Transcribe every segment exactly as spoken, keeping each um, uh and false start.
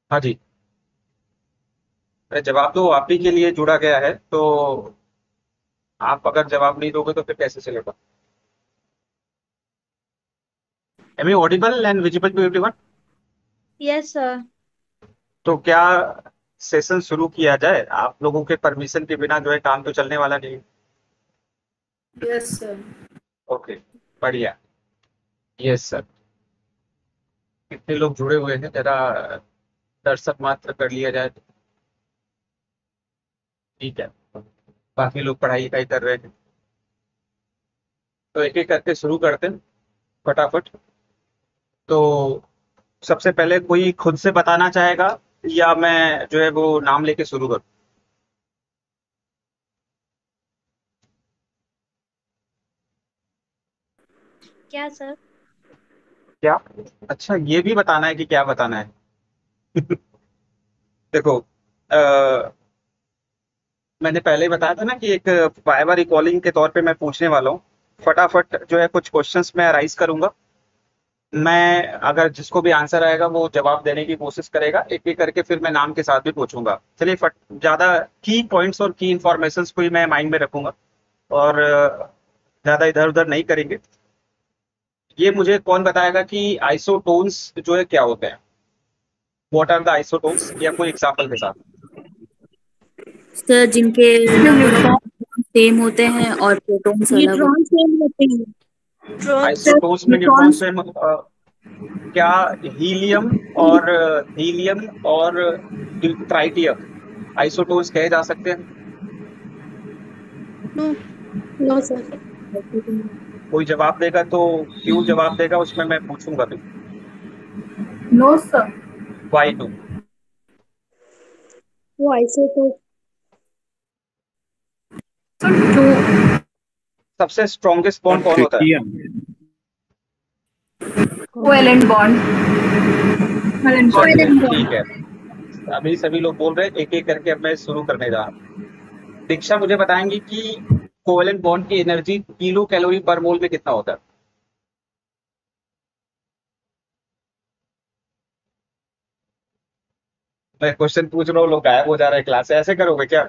हाँ जी। अरे जवाब तो आप ही के लिए जुड़ा गया है, तो आप अगर जवाब नहीं दोगे तो फिर कैसे चलेगा? Am you audible and visible to everyone? Yes sir. तो क्या सेशन शुरू किया जाए? आप लोगों के परमिशन के बिना जो है काम तो चलने वाला नहीं। Yes sir. ओके, बढ़िया। Yes sir. कितने लोग जुड़े हुए हैं, जरा दर्शक मात्र कर लिया जाए तो ठीक है। बाकी लोग पढ़ाई लिखाई कर रहे हैं, तो एक एक करके शुरू करते हैं फटाफट। तो सबसे पहले कोई खुद से बताना चाहेगा, या मैं जो है वो नाम लेके शुरू करूँ? क्या सर? क्या? अच्छा, ये भी बताना है कि क्या बताना है? देखो, आ, मैंने पहले ही बताया था ना कि एक वाइवा रिकॉर्डिंग के तौर पे मैं पूछने वाला हूँ। फटाफट जो है कुछ क्वेश्चंस मैं राइज करूंगा। मैं अगर जिसको भी आंसर आएगा वो जवाब देने की कोशिश करेगा, एक एक करके फिर मैं नाम के साथ भी पूछूंगा। चलिए, फट ज्यादा की पॉइंट्स और की इंफॉर्मेशंस को ही मैं माइंड में रखूंगा, और अ, ज्यादा इधर उधर नहीं करेंगे। ये मुझे कौन बताएगा कि आइसोटोन्स जो है क्या होते हैं? व्हाट आर द आइसोटोन्स, या कोई एग्जांपल के साथ? सर जिनके नंबर ऑफ सेम होते हैं और प्रोटॉन्स अलग होते न्यूट्रॉन सेम होते हैं। Neutron sir. आइसोटोन्स में न्यूट्रॉन न्यूट्रॉन्स। से क्या हीलियम और हीलियम और ट्राइटियम आइसोटोन्स कहे जा सकते हैं? नो। No sir. हैं। कोई जवाब देगा तो क्यों जवाब देगा उसमें मैं पूछूंगा भी। No sir. Why two? वो आइसोटोप। टू। सबसे स्ट्रॉन्गेस्ट बॉन्ड कौन होता है? ट्रिटियम। Covalent bond. कोवेलेंट चलिए बॉन्ड। ठीक है। अभी सभी लोग बोल रहे हैं, एक एक करके अब मैं शुरू करने जा रहा हूँ। दीक्षा मुझे बताएंगी कि कोवेलेंट बॉन्ड की energy kilo calorie per mole में कितना होता है? मैं क्वेश्चन पूछ रहा हूँ, लोग गायब हो जा रहे हैं क्लास से, ऐसे करोगे क्या?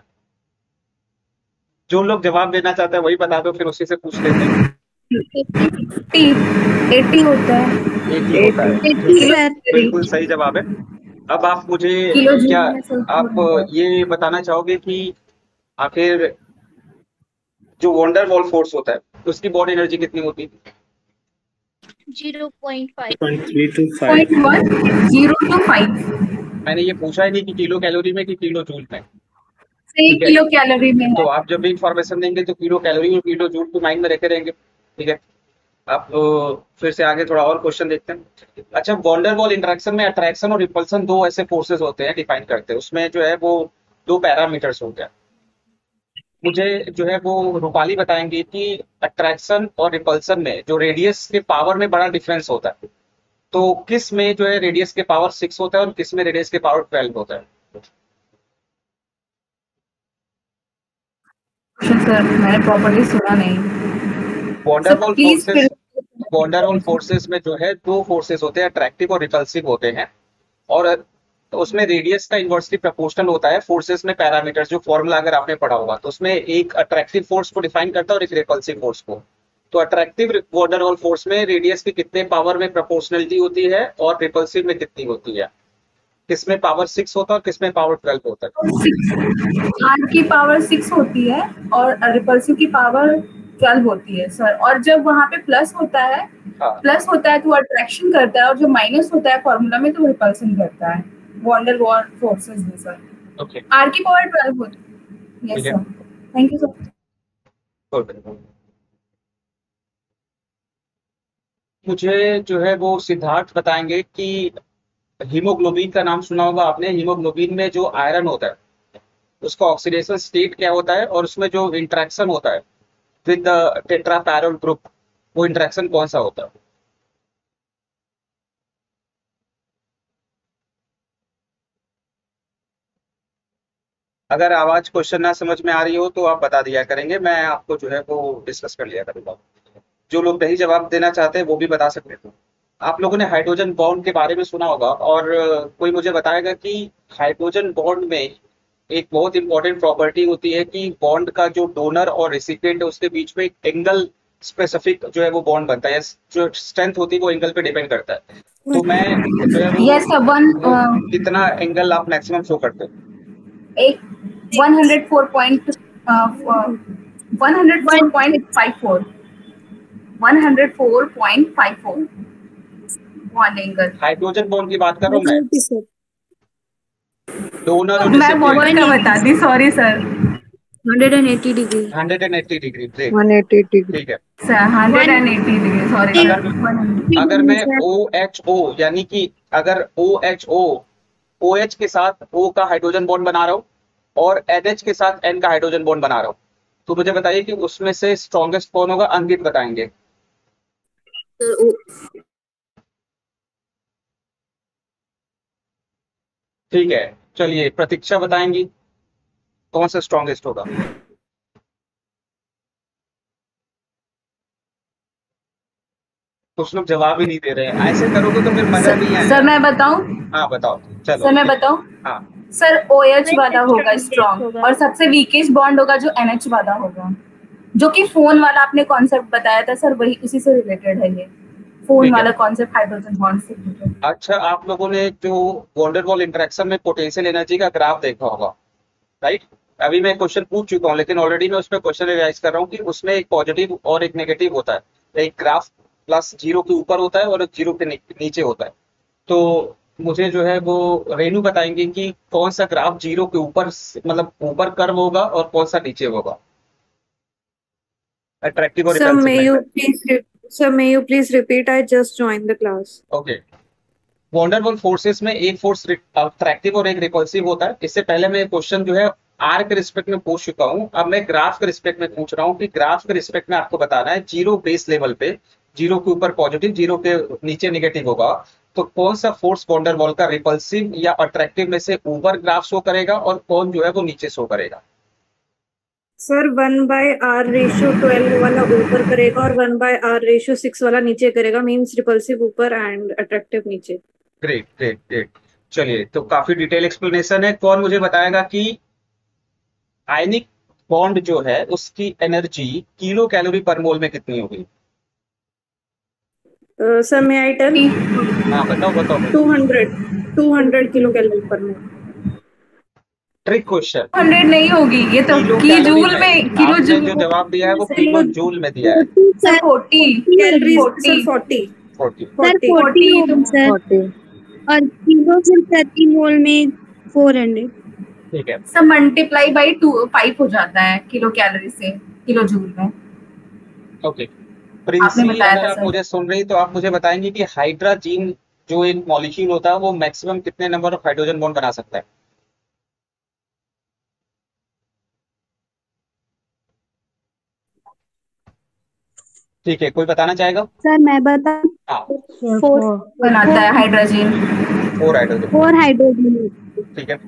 जो लोग जवाब देना चाहते हैं वही बता दो, फिर उसी से पूछ लेते हैं। एट्टी। एट्टी होता है। एटी होता है, एट्टी ठीक है। सर। बिल्कुल सही जवाब है। अब आप मुझे किलो क्या, जूल में सर आप होता है। ये बताना चाहोगे कि आखिर जो वंडर वॉल फोर्स होता है उसकी बॉडी एनर्जी कितनी होती है? Zero point five. Point three two point five. One. Zero two five. मैंने ये पूछा ही नहीं कि किलो कैलोरी में कि किलो जूल में। सही ठीक है, किलो कैलोरी में तो है। आप जब भी इंफॉर्मेशन देंगे तो किलो कैलोरी और किलो जूल को माइंड में रखे रहेंगे। ठीक है। आप अ, फिर से आगे थोड़ा और क्वेश्चन देखते हैं। अच्छा, वॉन्डर वॉल इंटरेक्शन में अट्रैक्शन और रिपल्सन दो ऐसे फोर्सेस होते हैं, डिफाइन करते हैं उसमें जो है वो दो पैरामीटर्स होते हैं। मुझे जो है वो रूपाली बताएंगे कि अट्रैक्शन और रिपल्सन में जो रेडियस के पावर में बड़ा डिफरेंस होता है, तो किस में जो है रेडियस के पावर सिक्स होता है और किस में रेडियस के पावर ट्वेल्व होता है? सर मैंने प्रॉपर्ली सुना नहीं। सर वॉन्डरवॉल प्लीज फोर्सेस फिर। वॉन्डरवॉल फोर्सेस में जो है दो फोर्सेस होते हैं, अट्रैक्टिव और रिपल्सिव होते हैं। और उसमें रेडियस का इन्वर्सली प्रोपोर्शनल होता है फोर्सेस में पैरामीटर्स, जो फॉर्मूला अगर आपने पढ़ा होगा तो उसमें एक अट्रैक्टिव फोर्स को डिफाइन करता है और एक रिपल्सिव फोर्स को। तो अट्रैक्टिव वॉन्डरवॉल फोर्स में रेडियस की कितने पावर में प्रोपोर्शनलिटी होती है और रिपल्सिव में कितनी होती है? किसमें पावर सिक्स होता है और किसमें पावर ट्वेल्व होता है? आर की पावर सिक्स होती है और रिपल्सिव की पावर ट्वेल्व होती है सर। और जब वहाँ पे प्लस होता है, हाँ। प्लस होता है तो वो अट्रैक्शन करता है, और जो माइनस होता है फॉर्मूला में तो वो रिपल्सन करता है। वॉन्डर वॉल फोर्सेस में सर ओके। आर की पावर ट्वेल्व होती है। ठीक यस है। Sir. Thank you sir. Good. मुझे जो है वो सिद्धार्थ बताएंगे कि हीमोग्लोबिन का नाम सुना होगा आपने। हीमोग्लोबिन में जो आयरन होता है उसका ऑक्सीडेशन स्टेट क्या होता है, और उसमें जो इंटरेक्शन होता है with the tetrahedral group, वो इंटरेक्शन कौन सा होता है? अगर आवाज क्वेश्चन ना समझ में आ रही हो तो आप बता दिया करेंगे, मैं आपको जो है वो डिस्कस कर लिया करूंगा। जो लोग नहीं जवाब देना चाहते हैं वो भी बता सकते थे। आप लोगों ने हाइड्रोजन बॉन्ड के बारे में सुना होगा, और अ, कोई मुझे बताएगा कि हाइड्रोजन बॉन्ड में एक बहुत इंपॉर्टेंट प्रॉपर्टी होती है कि बॉन्ड का जो डोनर और रेसिपिएंट है उसके बीच में एक एंगल स्पेसिफिक जो है वो बॉन्ड बनता है, जो स्ट्रेंथ होती है वो एंगल पे डिपेंड करता है। तो मैं जो है वो यस वन वो कितना एंगल आप मैक्सिमम शो करते हो? एक one hundred four point one hundred four point five four one hundred four point five four one angle. Hydrogen bond की बात कर रहा हूँ मैं, सर डोनर और मैं रेसिपिएंट। वाटर का बता दी, sorry sir. Hundred and eighty degree hundred and eighty degree, great, one eighty degree. ठीक है। Sir hundred and eighty degree, sorry अगर सर। अगर मैं ओ एच ओ यानी कि अगर O H O O H के साथ O का हाइड्रोजन बॉन्ड बना रहा हूँ और एन एच के साथ N का हाइड्रोजन बॉन्ड बना रहा हूँ, तो मुझे बताइए कि उसमें से स्ट्रॉन्गेस्ट कौन होगा? अंकित बताएंगे। ठीक है, चलिए प्रतीक्षा बताएंगी कौन सा स्ट्रॉन्गेस्ट होगा। कुछ लोग जवाब ही नहीं दे रहे हैं, ऐसे करोगे तो फिर मजा नहीं सर, आएगा। सर मैं बताऊं? हाँ बताओ, चलो सर मैं ठीक। बताऊं? हाँ सर ओ एच वाला होगा स्ट्रॉन्ग, और सबसे वीकेस्ट बॉन्ड होगा जो एन एच वाला होगा, जो कि फोन वाला आपने कॉन्सेप्ट बताया था सर, वही उसी से रिलेटेड है ये फोन ठीक है। वाला कॉन्सेप्ट, हाइड्रोजन बॉन्ड से रिलेटेड। अच्छा, आप लोगों ने जो वॉन्डरवॉल इंटरेक्शन में पोटेंशियल एनर्जी का ग्राफ देखा होगा, राइट? अभी मैं क्वेश्चन पूछ चुका हूँ, लेकिन ऑलरेडी मैं उसमें क्वेश्चन रिवाइज कर रहा हूँ कि उसमें एक पॉजिटिव और एक नेगेटिव होता है। एक ग्राफ प्लस जीरो के ऊपर होता है और एक जीरो के नी- नीचे होता है। तो मुझे जो है वो रेनू बताएंगे कि कौन सा ग्राफ जीरो के ऊपर से- मतलब ऊपर कर्व होगा और कौन सा नीचे होगा, अट्रैक्टिव और Sir, रिपल्सिव may में। you please re- sir, may you please repeat? I just joined the class. Okay, van der Waals forces में एक फोर्स अट्रैक्टिव और एक रिपल्सिव होता है। इससे पहले मैं क्वेश्चन जो है आर के रिस्पेक्ट में पूछ चुका हूं, अब मैं ग्राफ के रिस्पेक्ट में पूछ रहा हूं कि ग्राफ के रिस्पेक्ट में आपको बताना है जीरो बेस लेवल पे, जीरो के ऊपर पॉजिटिव, जीरो के नीचे नेगेटिव होगा, तो कौन सा फोर्स वंडरवॉल का रिपल्सिव या अट्रैक्टिव में से ऊपर ग्राफ शो करेगा और कौन जो है वो नीचे शो करेगा? Sir, one by R ratio twelve वाला ऊपर करेगा और one by R ratio six वाला नीचे करेगा, मीन्स रिपल्सिव ऊपर एंड अट्रैक्टिव नीचे। Great great great. चलिए, तो काफी डिटेल एक्सप्लेनेशन है। कौन मुझे बताएगा कि आयनिक बॉन्ड जो है उसकी energy kilo calorie per mole में कितनी होगी? Sir may I tell? हाँ बताओ बताओ टू बताओ। Hundred two hundred kilo calorie per mole. Trick question. Hundred नहीं होगी ये तो, किलो की कैलोरी जूल में, में, किलो आपने जूल। जो जवाब दिया है वो किलो जूल में दिया है। Sir forty calories forty sir forty forty. Sir forty forty होगा सर, फोर्टी। और किलो फिर प्रति मोल में फोर हंड्रेड। ठीक है। सब मल्टीप्लाई बाई टू फाइव हो जाता है किलो कैलोरी से किलो जूल में। ओके, आपने प्रिंसी बताया अगर था आप सर। मुझे सुन रही तो आप मुझे बताएंगे कि हाइड्राजीन जो एक मॉलिक्यूल होता है वो मैक्सिमम कितने नंबर ऑफ हाइड्रोजन बॉन्ड बना सकता है? ठीक है, कोई बताना चाहेगा? सर मैं बता, हाँ, फोर बनाता है hydrogen. Four hydrogen. Four hydrogen. ठीक है।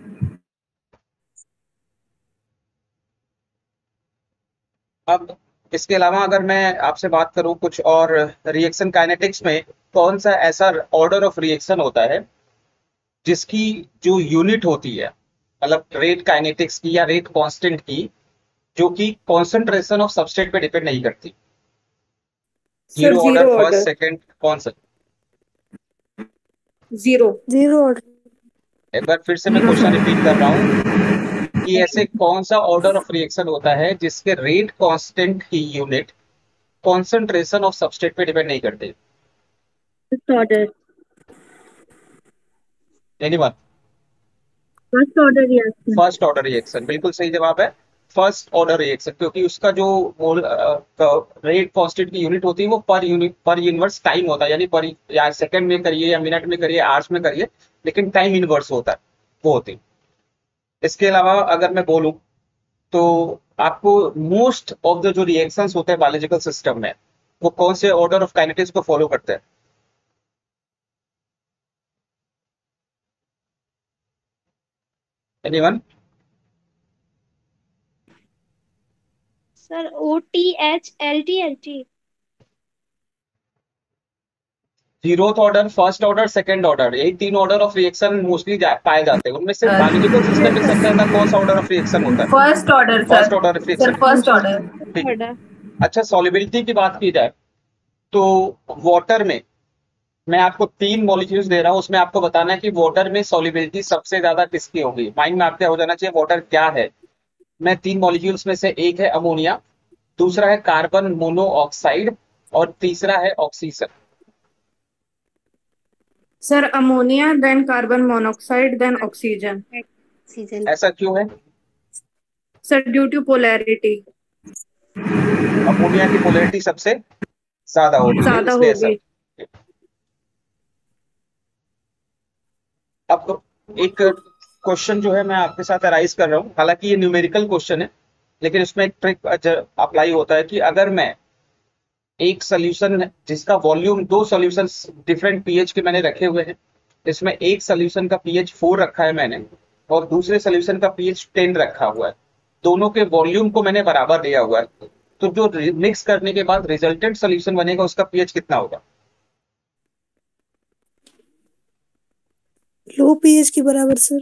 अब इसके अलावा अगर मैं आपसे बात करूं कुछ और, रिएक्शन काइनेटिक्स में कौन सा ऐसा ऑर्डर ऑफ रिएक्शन होता है जिसकी जो यूनिट होती है, मतलब रेट काइनेटिक्स की या रेट कांस्टेंट की, जो कि कॉन्सेंट्रेशन ऑफ सबस्ट्रेट पे डिपेंड नहीं करती? Sir zero order, zero first, order. Second, कौन सा? Zero zero order. एक बार फिर से मैं जीरो क्वेश्चन सर। रिपीट कर रहा हूँ कि ऐसे कौन सा ऑर्डर ऑफ रिएक्शन होता है जिसके रेट कांस्टेंट की यूनिट कॉन्सेंट्रेशन ऑफ सबस्ट्रेट पे डिपेंड नहीं करती? First order. Anyone? First order reaction. First order reaction बिल्कुल सही जवाब है। फर्स्ट ऑर्डर रिएक्शन, क्योंकि उसका जो मोल रेट कांस्टेंट की यूनिट होती है वो पर यूनिट पर यूनिवर्स टाइम होता है, यानी पर या सेकंड में करिए या मिनट में करिए, आवर्स में करिए, लेकिन टाइम इनवर्स होता है, वो होती है। इसके अलावा अगर मैं बोलूं तो आपको मोस्ट ऑफ द जो रिएक्शंस होते हैं बायोलॉजिकल सिस्टम में, वो कौन से ऑर्डर ऑफ काइनेटिक्स को फॉलो करते हैं? Anyone? Sir O T H L T L T. Zeroth order, first order, second order, यही तीन ऑर्डर ऑफ रिएक्शन मोस्टली जा, पाए जाते हैं। उनमें से एनालिटिकल सिस्टमिक सेंटर का कौन सा ऑर्डर ऑफ रिएक्शन होता है? First order first sir, order of sir reaction. First order. ठीक। अच्छा, सॉल्युबिलिटी की बात की जाए तो वाटर में मैं आपको तीन मॉलिक्यूल्स दे रहा हूं, उसमें आपको बताना है कि वाटर में सॉल्युबिलिटी सबसे ज्यादा किसकी होगी। माइंड में आपके हो जाना चाहिए वाटर क्या है। मैं तीन मॉलिक्यूल्स में से एक है अमोनिया, दूसरा है कार्बन मोनोऑक्साइड और तीसरा है oxygen. Sir ammonia, then carbon monoxide, then oxygen. ऐसा क्यों है? Sir due to polarity, ammonia की पोलैरिटी सबसे ज्यादा होगी ज्यादा इसलिए ऐसा। होगी। अब एक क्वेश्चन जो है मैं आपके साथ अराइज कर रहा हूँ, हालांकि ये न्यूमेरिकल क्वेश्चन है, लेकिन इसमें एक ट्रिक अप्लाई होता है कि अगर मैं एक सोल्यूशन जिसका वॉल्यूम, दो सॉल्यूशंस डिफरेंट पीएच के मैंने रखे हुए हैं, इसमें एक सोल्यूशन का पीएच फोर रखा है मैंने और दूसरे सोल्यूशन का पीएच टेन रखा हुआ है, दोनों के वॉल्यूम को मैंने बराबर दिया हुआ है, तो जो मिक्स करने के बाद रिजल्टेंट सोल्यूशन बनेगा उसका पीएच कितना होगा? लो पीएच के बराबर सर।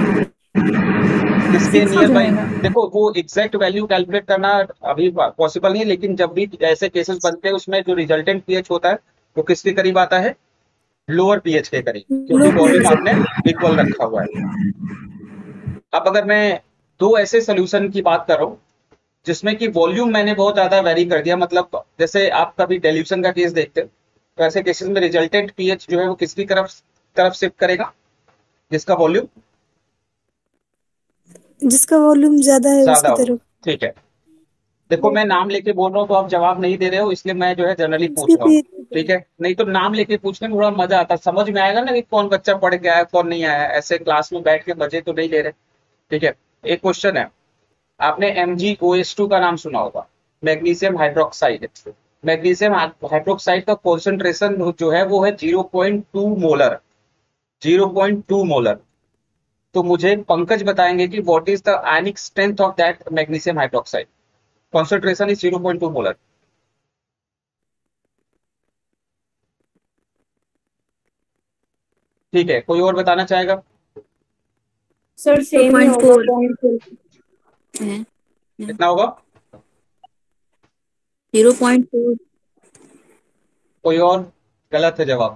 इसके Six हो नियर बाई जाएगा। देखो, वो एग्जैक्ट वैल्यू कैलकुलेट करना अभी पॉसिबल नहीं है, लेकिन जब भी ऐसे केसेस बनते हैं उसमें जो रिजल्टेंट पीएच होता है वो किसके करीब आता है? लोअर पीएच के करीब, क्योंकि लो वॉल्यूम पीएच। आपने इक्वल रखा हुआ है। अब अगर मैं दो ऐसे सोल्यूशन की बात कर रहा हूँ जिसमें कि वॉल्यूम मैंने बहुत ज्यादा वेरी कर दिया, मतलब जैसे आप कभी डेल्यूशन का केस देखते हो, तो ऐसे केसेस में रिजल्टेंट पीएच जो है वो किसकी तरफ तरफ शिफ्ट करेगा? जिसका वॉल्यूम जिसका वॉल्यूम ज्यादा है ज्यादा उसकी हो। तरफ। ठीक है, देखो मैं नाम लेके बोल रहा हूँ तो आप जवाब नहीं दे रहे हो, इसलिए मैं जो है जनरली पूछ उसके रहा हूँ। पीएच। ठीक है, नहीं तो नाम लेके पूछने में थोड़ा मजा आता, समझ में आएगा ना कि कौन बच्चा पढ़ के आया कौन नहीं आया। ऐसे क्लास में बैठ के मजे तो नहीं ले रहे। ठीक है, एक क्वेश्चन है, आपने M G O H two का नाम सुना होगा, मैग्नीशियम हाइड्रोक्साइड। मैग्नीशियम हाइड्रोक्साइड का कॉन्सेंट्रेशन जो है वो है zero point two molar, zero point two molar. तो मुझे पंकज बताएंगे कि what is the ionic strength of that magnesium hydroxide. Concentration is zero point two molar. ठीक है, कोई और बताना चाहेगा? सर सेम ही होगा, पॉइंट टू। है कितना होगा? Zero point four. कोई और? गलत है जवाब।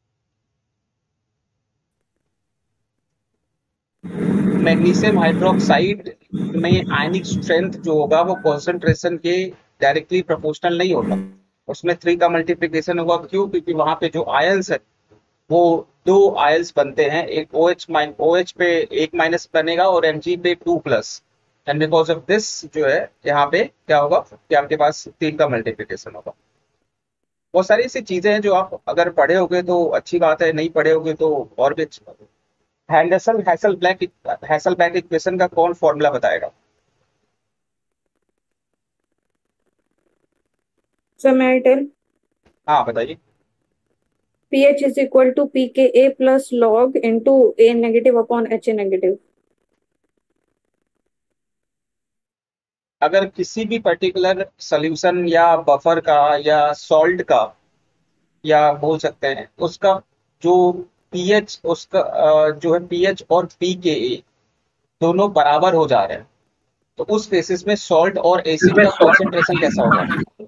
मैग्नीशियम हाइड्रोक्साइड में आयनिक स्ट्रेंथ जो होगा वो कॉन्सेंट्रेशन के डायरेक्टली प्रोपोर्शनल नहीं होगा, उसमें थ्री का मल्टीप्लिकेशन होगा। क्यों? क्योंकि वहां पे जो आयंस है वो दो आयंस बनते हैं, एक O H minus O H पे एक माइनस बनेगा और एम जी पे two plus, and because of this जो है यहाँ पे क्या होगा कि आपके पास तीन का मल्टीप्लिकेशन होगा। बहुत सारी ऐसी चीजें हैं जो आप अगर पढ़े होगे तो अच्छी बात है, नहीं पढ़े होगे तो और भी अच्छी बात है। हैंडरसन हैसलब्लैक हैसलबैक इक्वेशन का कौन फॉर्मूला बताएगा? सर मैं टेल, हाँ बताइए। pH is equal to pKa plus log into A negative upon Ha negative। अगर किसी भी पर्टिकुलर सोल्यूशन या बफर का या सॉल्ट का या बोल सकते हैं उसका जो पीएच, उसका अ, जो है पीएच और पीकेए दोनों बराबर हो जा रहे हैं, तो उस केसेस में सॉल्ट और एसिड का कॉन्सेंट्रेशन कैसा होगा?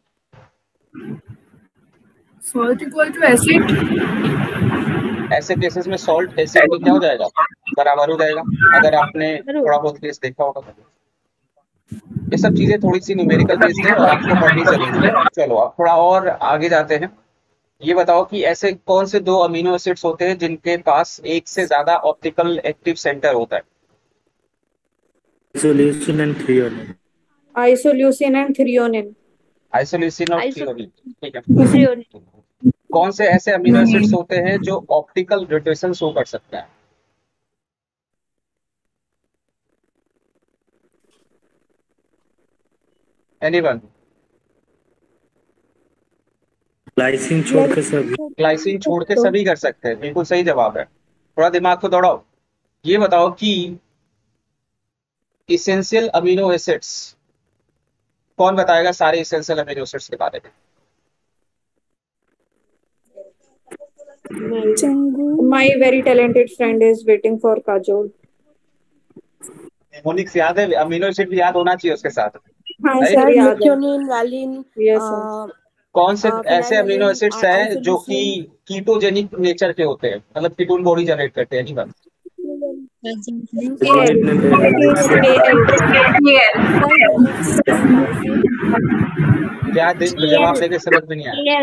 Salt equal to acid. ऐसे केसेस में सॉल्ट एसिड में क्या हो जाएगा? बराबर हो जाएगा, अगर आपने थोड़ा बहुत केस देखा होगा तो। ये सब चीजें थोड़ी सी न्यूमेरिकल बेस्ड है और आपको पढ़नी जरूरी है। चलो आप थोड़ा और आगे जाते हैं। ये बताओ कि ऐसे कौन से दो अमीनो एसिड्स होते हैं जिनके पास एक से ज्यादा ऑप्टिकल एक्टिव सेंटर होता है? Isoleucine and threonine. Isoleucine and threonine. Isoleucine और थ्रियोनिन। ठीक है, कौन से ऐसे अमीनो एसिड्स होते हैं जो ऑप्टिकल रोटेशन शो कर सकते हैं? एनीवन? Glycine छोड़ के सभी। ग्लाइसिन छोड़ के सभी कर सकते हैं, बिल्कुल सही जवाब है। थोड़ा दिमाग को दौड़ाओ। ये बताओ कि इसेंशियल अमीनो एसिड्स, कौन बताएगा सारे इसेंशियल अमीनो एसिड्स के बारे में? Changu My very talented friend is waiting for Kajol. मोनिक्स याद है, अमीनो एसिड भी याद होना चाहिए उसके साथ, हाँ राइट? सर याद है। Methionine, valine, Yes sir. कौन से आ, ऐसे अमीनो फिनाइलैलानाइन, एसिड्स आ- हैं जो कि आइसोल्यूसिन, कीटोजेनिक नेचर के होते हैं, मतलब कीटोन बॉडी जनरेट करते हैं? नहीं बात K L. K L. क्या दे, जवाब देके समझ में नहीं आया।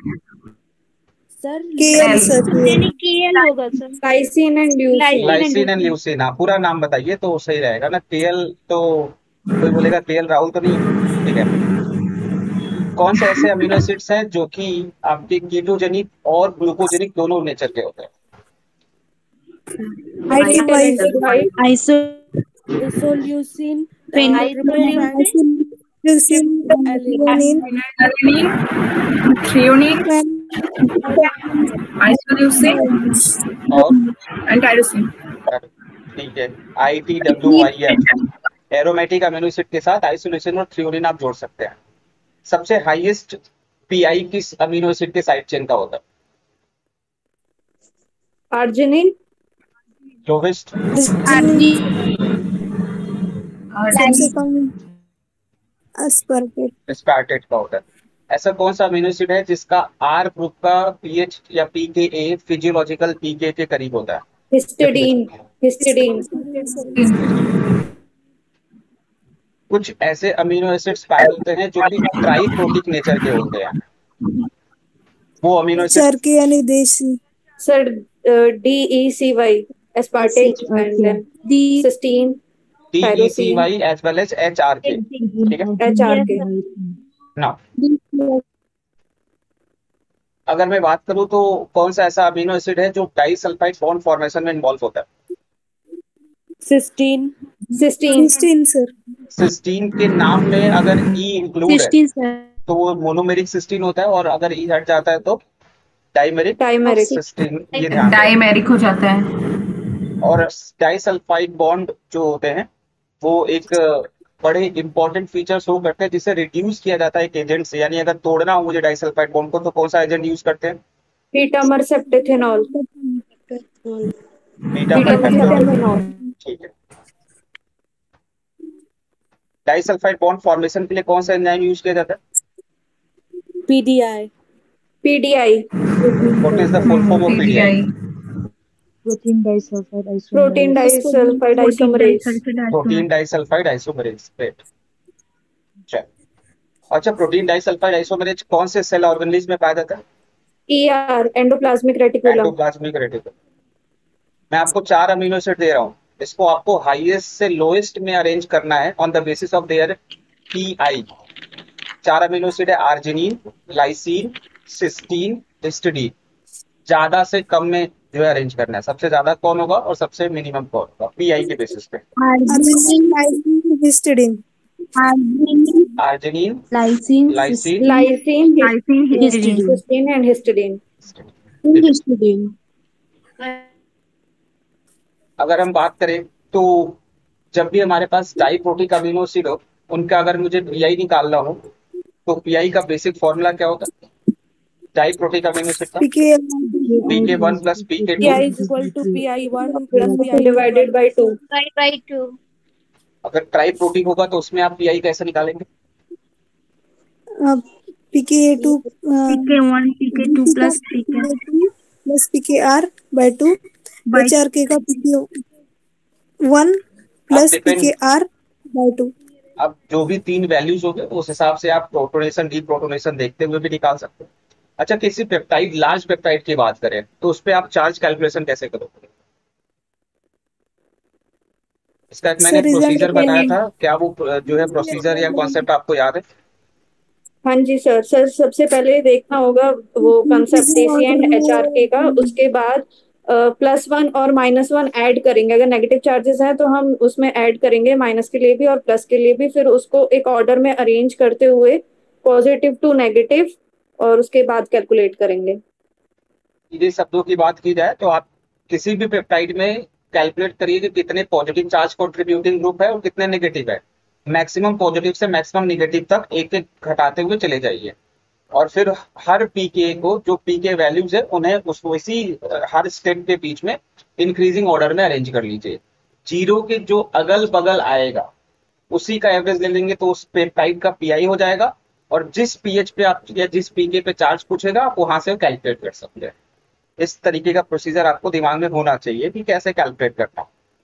Sir K L sir KL होगा सर। Lysine and leucine. Lysine and leucine, हाँ पूरा नाम बताइए तो सही रहेगा ना। केएल तो कोई बोलेगा केएल राहुल तो नहीं, ठीक है। कौन से ऐसे अमीनो एसिड्स हैं जो कि आपके कीटोजेनिक और ग्लूकोजेनिक दोनों नेचर के होते हैं? I five isoleucine, Phenyl- isoleucine alanine threonine, isoleucine और एंड टायरोसिन। ठीक है, I T W I F aromatic amino acid के साथ आइसोल्यूसिन और थ्रियोनिन आप जोड़ सकते हैं। सबसे हाईएस्ट पीआई किस अमीनो एसिड के साइड चेन का होता है? Arginine. लोवेस्ट सबसे कम aspartate एस्पार्टेट का होता है। ऐसा कौन सा अमीनो एसिड है जिसका आर ग्रुप का पीएच या पीकेए फिजियोलॉजिकल पीके के करीब होता है? Histidine. Histidine. कुछ ऐसे अमीनो एसिड्स पाए होते हैं जो कि ट्राइप्रोटिक नेचर के होते हैं, वो अमीनो एसिड चार के यानी देसी Sir, uh, D E C Y. Aspartate and then cysteine. T E C Y as well as H R K, ठीक है H R K. ना। अगर मैं बात करूं तो कौन सा ऐसा अमीनो एसिड है जो डाइसल्फाइड बॉन्ड फॉर्मेशन में इन्वॉल्व होता है? Cysteine, Cysteine. Cysteine sir cysteine के नाम में अगर ई इंक्लूड है तो वो मोनोमेरिक सिस्टीन होता है, और अगर ई हट जाता है तो डाइमेरिक Dimeric. सिस्टीन, ये ध्यान रखें। डाइमेरिक हो जाता है। और डाइसल्फाइड बॉन्ड जो होते हैं वो एक बड़े इंपॉर्टेंट फीचर शो करते हैं जिसे रिड्यूस किया जाता है एक एजेंट से। यानी अगर तोड़ना हो मुझे डाइसल्फाइड बॉन्ड को तो कौन सा एजेंट यूज करते हैं? Betamer septethenol. Beta Betamer pentanol, septethenol. ठीक है। डाइसल्फाइड बॉन्ड फॉर्मेशन के लिए कौन सा एंजाइम यूज किया जाता है? PDI, P D I. What is the full form of PDI? Protein disulphide Protein disulfide isomerase. Protein disulphide isomerase, great. अच्छा, प्रोटीन डाइसल्फाइड आइसोमेरेज कौन से सेल ऑर्गेनेलिज्म में पाया जाता है? E R. Endoplasmic reticulum. Endoplasmic reticulum. मैं आपको चार अमीनो एसिड दे रहा हूँ, इसको आपको हाईएस्ट से लोएस्ट में अरेंज करना है on the basis of their pI. चार अमीनो एसिड है, आर्जिनिन, लाइसिन, सिस्टीन, हिस्टिडीन। ज्यादा से कम में जो है अरेंज करना है। सबसे ज्यादा कौन होगा और सबसे मिनिमम कौन होगा पीआई के बेसिस पे? Histidine arginine, lysine, lysine, Lysine. Histidine, Cysteine and histidine. Histidine. अगर हम बात करें तो जब भी हमारे पास डाइप्रोटिक अमीनो एसिड हो, उनका अगर मुझे पीआई निकालना हो तो पीआई का बेसिक फॉर्मूला क्या होता है? डाइप्रोटिक अमीनो एसिड का pK pK one plus pK Pi is two. equal to Pi one plus Pi Divided by two. Right, right, two. अगर ट्राइप्रोटिक होगा तो उसमें आप पीआई कैसे निकालेंगे? PK two pK one, pK two plus pK plus pK R by two H R K का pK one plus depend- pK R by two. अब जो भी तीन वैल्यूज होंगे उस हिसाब से आप प्रोटोनेशन डीप्रोटोनेशन देखते हुए भी निकाल सकते हो। अच्छा, किसी पेप्टाइड लार्ज पेप्टाइड की बात करें तो उस पर आप चार्ज कैलकुलेशन कैसे करोगे? इसका एक मैंने Sir, result प्रोसीजर के बताया लिए- था, क्या वो जो है प्रोसीजर या कॉन्सेप्ट आपको याद है? हाँ जी सर। सर सबसे पहले देखना होगा वो concept D C and H R K का। उसके बाद प्लस वन और माइनस वन ऐड करेंगे। अगर नेगेटिव चार्जेस हैं तो हम उसमें ऐड करेंगे माइनस के लिए भी और प्लस के लिए भी। फिर उसको एक ऑर्डर में अरेंज करते हुए पॉजिटिव टू नेगेटिव और उसके बाद कैलकुलेट करेंगे। सीधे शब्दों की बात की जाए तो आप किसी भी पेप्टाइड में कैलकुलेट करिए कि कितने पॉजिटिव चार्ज कंट्रीब्यूटिंग ग्रुप है और कितने नेगेटिव है। मैक्सिमम पॉजिटिव से मैक्सिमम नेगेटिव तक एक एक घटाते हुए चले जाइए। और फिर हर पीके को, जो पीके वैल्यूज है उन्हें उस वैसी हर स्टेप के बीच में इंक्रीजिंग ऑर्डर में अरेंज कर लीजिए। जीरो के जो अगल बगल आएगा उसी का एवरेज ले लेंगे तो उस पेप्टाइड का पीआई हो जाएगा, और जिस पीएच पे आप या जिस पीके पे चार्ज पूछेगा आप वहां से कैलकुलेट कर सकते हैं। इस तरीके का प्रोसीजर आपको दिमाग में होना चाहिए कि कैसे कैलकुलेट करना।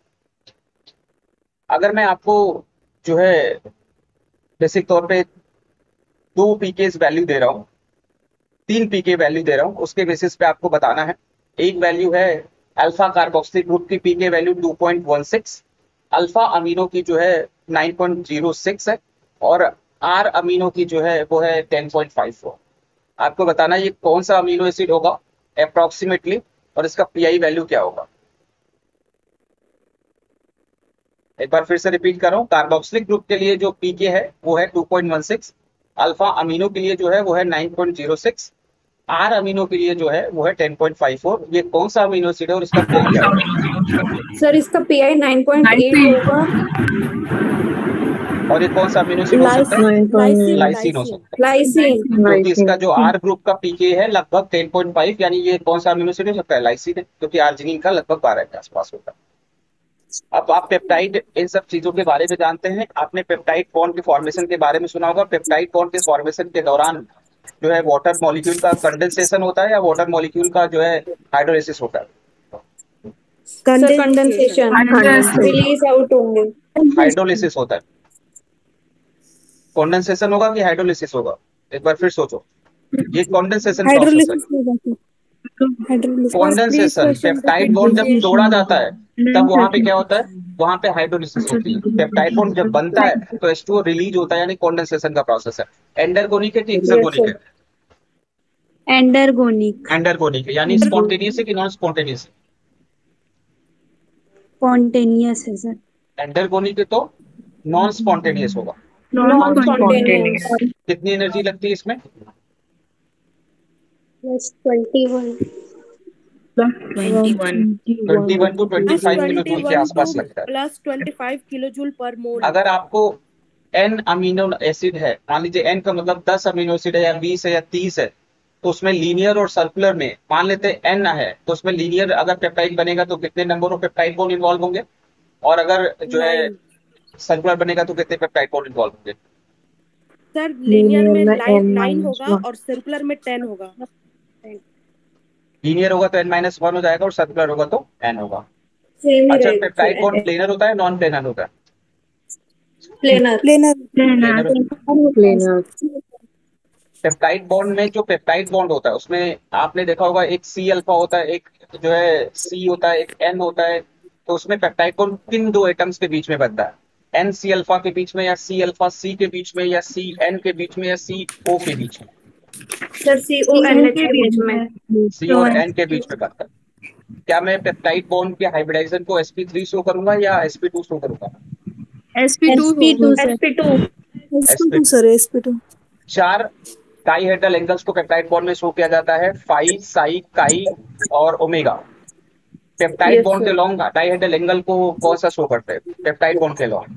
अगर मैं आपको जो है बेसिक तौर पे दो पीके वैल्यू दे रहा हूँ, तीन पीके वैल्यू दे रहा हूँ, उसके बेसिस पे आपको बताना है। एक वैल्यू है अल्फा कार्बोक्सिलिक ग्रुप की pK value two point one six, alpha amino की जो है नाइन पॉइंट ज़ीरो सिक्स है, और आर अमीनो की जो है वो है टेन पॉइंट फाइव फोर। आपको बताना ये कौन सा अमीनो एसिड होगा अप्रोक्सीमेटली, और इसका पीआई वैल्यू क्या होगा। एक बार फिर से रिपीट कर रहा हूँ, कार्बोक्सिलिक ग्रुप के लिए जो पीके है वो है two point one six, alpha amino के लिए जो है वो है nine point zero six, R amino के लिए जो है वो है टेन पॉइंट फाइव फोर। ये कौन सा अमीनो एसिड है और इसका पीआई क्या होगा? सर इसका पीआई नाइन पॉइंट एट होगा। और ये कौन सा अमीनो एसिड हो सकता है? लाइसिन लाइसिन हो सकता है, लाइसिन। क्योंकि इसका जो आर ग्रुप का पीके है लगभग टेन पॉइंट फाइव, यानी ये कौन सा अमीनो एसिड हो सकता है? लाइसिन है, क्योंकि आर्जिनिन का लगभग बारह के आसपास होता है। अब आप पेप्टाइड इन सब चीजों के बारे में जानते हैं। आपने पेप्टाइड बॉन्ड के फॉर्मेशन के बारे में सुना होगा। पेप्टाइड बॉन्ड के फॉर्मेशन के दौरान जो है वाटर मॉलिक्यूल का कंडेंसेशन होता है या वाटर मॉलिक्यूल का जो है हाइड्रोलिसिस होता है? सर कंडेंसेशन, रिलीज आउट होंगे। हाइड्रोलिसिस होता है। कंडेंसेशन होगा कि हाइड्रोलिसिस होगा? एक बार फिर सोचो, ये कंडेंसेशन प्रोसेस है। कंडेंसेशन, पेप्टाइड बॉन्ड जब तोड़ा जाता है तब वहां पे क्या होता है? वहां पे हाइड्रोलिसिस होती है। पेप्टाइड बॉन्ड जब बनता है तो एच टू ओ रिलीज होता है, यानी कंडेंसेशन का प्रोसेस है। एंडरगोनिक है कि एक्सरगोनिक है? एंडरगोनिक। एंडरगोनिक है, यानी स्पॉन्टेनियस है कि नॉन स्पॉन्टेनियस है? स्पॉन्टेनियस है सर। एंडरगोनिक है तो नॉन स्पॉन्टेनियस होगा। Non spontaneous. कितनी एनर्जी लगती है इसमें? Plus twenty one. Twenty one twenty one to twenty five kilo joule के आसपास लगता है। Plus twenty five kilo joule per mole. अगर आपको एन अमीनो एसिड है, मान लीजिए एन का मतलब दस अमीनो एसिड है या बीस है या तीस है, तो उसमें लीनियर और सर्कुलर में मान लेते हैं एन है, तो उसमें लीनियर अगर पेप्टाइड बनेगा तो कितने number of peptide bond involve होंगे, और अगर जो है सर्कुलर बनेगा तो कितने पेप्टाइड बॉन्ड इन्वॉल्व होंगे? सर लीनियर में नाइन होगा और सर्कुलर में टेन होगा। लीनियर होगा तो एन माइनस वन हो जाएगा और सर्कुलर होगा तो एन होगा। अच्छा, पेप्टाइड बॉन्ड प्लेनर होता है नॉन प्लेनर होता है? Planar. Planar planar. Peptide bond में जो पेप्टाइड बॉन्ड होता है उसमें आपने देखा होगा एक सी अल्फा होता है, एक जो है सी होता है, एक एन होता है। तो उसमें पेप्टाइड बॉन्ड किन दो एटम्स के बीच में बनता है? एन सी अल्फा के बीच में, या सी अल्फा सी के बीच में, या सी एन के बीच में, या सी ओ के बीच में? Sir C O N H के बीच में। सी और एन के बीच में बनता है। क्या मैं पेप्टाइड बॉन्ड के हाइब्रिडाइजेशन को एस पी थ्री शो करूंगा या एस पी टू शो करूंगा? S P two S P two. SP two sir SP two. चार डाइहेड्रल एंगल्स को पेप्टाइड बॉन्ड में शो किया जाता है, फाई, साई, काई और ओमेगा। पेप्टाइड Yes, बॉन्ड के sir. लॉन्ग डाइहेड्रल एंगल को कौन सा शो करते हैं पेप्टाइड बॉन्ड के लॉन्ग?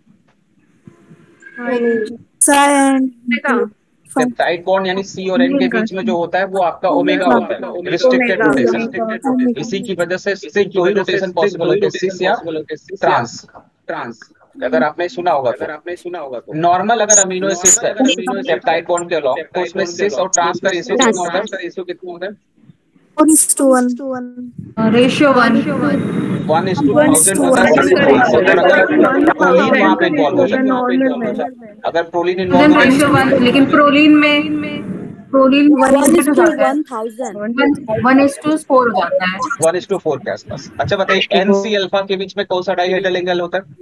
पेप्टाइड बॉन्ड यानी सी और एन के बीच में जो होता है वो आपका ओमेगा होता है, रिस्ट्रिक्टेड रोटेशन। इसी की वजह से सिर्फ दो ही रोटेशन पॉसिबल होते हैं, सिस या ट्रांस। ट्रांस अगर आपने सुना होगा तो, अगर आपने सुना होगा तो नॉर्मल अगर अमीनो एसिड्स है पेप्टाइड बॉन्ड के लॉन्ग, तो उसमें सिस और ट्रांस का रेशियो कितना होता है? रेशियो कितना होता है? One is to one. Ratio one one is to thousand होता है, सिक्स अगर प्रोलीन वहाँ पे इन्वॉल्व हो जाए, अगर प्रोलीन इन्वॉल्व हो रेशियो वन, लेकिन प्रोलीन में proline one is to one thousand one is to four हो जाता है। वन इज टू फोर के आसपास। अच्छा बताइए, एन सी अल्फा के बीच में कौन सा डाइहेड्रल एंगल होता है?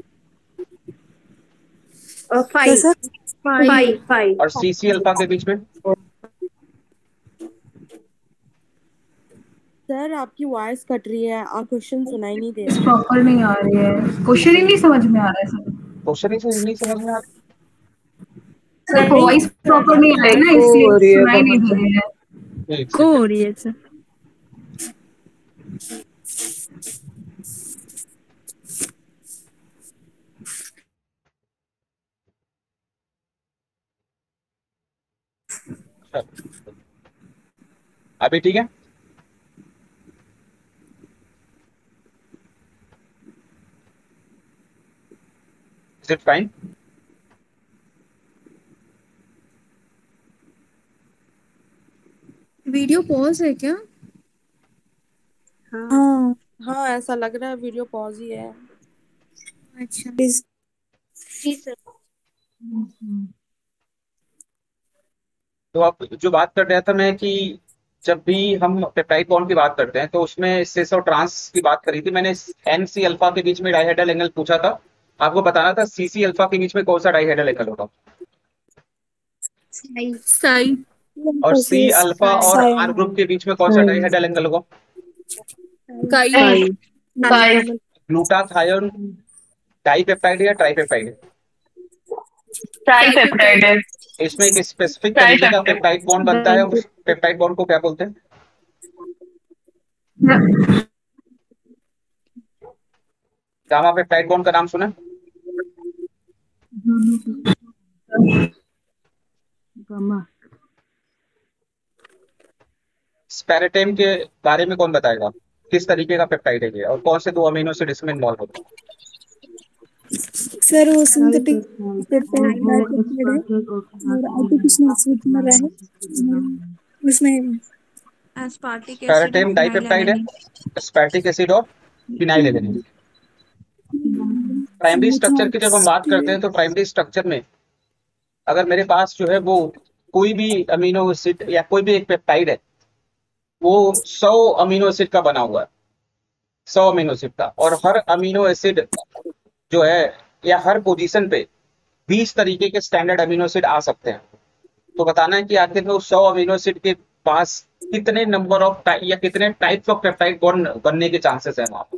Five five five. और सी सी अल्फा के बीच में? सर आपकी वॉइस कट रही है, आप क्वेश्चन सुनाई नहीं दे रहे। प्रॉपर नहीं आ रही है, क्वेश्चन ही नहीं समझ में आ रहा है सर। क्वेश्चन ही नहीं समझ में आ रहा। सर वॉइस प्रॉपर नहीं आ रही ना, इसलिए सुनाई नहीं दे रही है। को हो रही है सर। अभी ठीक है? Is it fine? Video pause है क्या? हाँ हाँ ऐसा लग रहा है वीडियो पॉज ही है। अच्छा प्लीज। Ji sir. तो अब जो बात कर रहा था मैं कि जब भी हम पेप्टाइड बॉन्ड की बात करते हैं तो उसमें सिस और ट्रांस की बात करी थी मैंने। एन सी अल्फा के बीच में डाइहेड्रल एंगल पूछा था, आपको बताना था सी सी अल्फा के बीच में कौन सा डाइहेड्रल एंगल होगा। साई। और सी अल्फा और आर ग्रुप के बीच में कौन सा डाइहेड्रल एंगल होगा। काई। ग्लूटाथायोन डाइपेप्टाइड या ट्राइपेप्टाइड है? ट्राइपेप्टाइड है। इसमें एक स्पेसिफिक तरीके का पेप्टाइड बॉन्ड बनता है, उस पेप्टाइड बॉन्ड को क्या बोलते हैं? गामा पेप्टाइड बॉन्ड का नाम सुना? स्पेरेटेम के बारे में कौन बताएगा, किस तरीके का पेप्टाइड है ये और कौन से दो अमीनो एसिड इसमें इन्वॉल्व होते हैं? सर वो सिंथेटिक पेप्टाइड डाइपेप्टाइड है और आर्टिफिशियल स्वीटनर है उसमें। एस्पार्टिक एसिड स्पेरेटेम डाइपेप्टाइड है, एस्पार्टिक एसिड और फिनाइल एलेनिन। प्राइमरी स्ट्रक्चर की जब हम बात करते हैं तो प्राइमरी स्ट्रक्चर में अगर मेरे पास जो है वो कोई भी अमीनो एसिड या कोई भी एक पेप्टाइड है वो सौ अमीनो एसिड का बना हुआ है, सौ अमीनो एसिड का, और हर अमीनो एसिड जो है या हर पोजीशन पे बीस तरीके के स्टैंडर्ड अमीनो एसिड आ सकते हैं। तो बताना है कि आखिर में उस सौ अमीनो एसिड के पास कितने नंबर ऑफ या कितने टाइप्स ऑफ पेप्टाइड बॉन्ड बनने के चांसेस हैं वहां पर।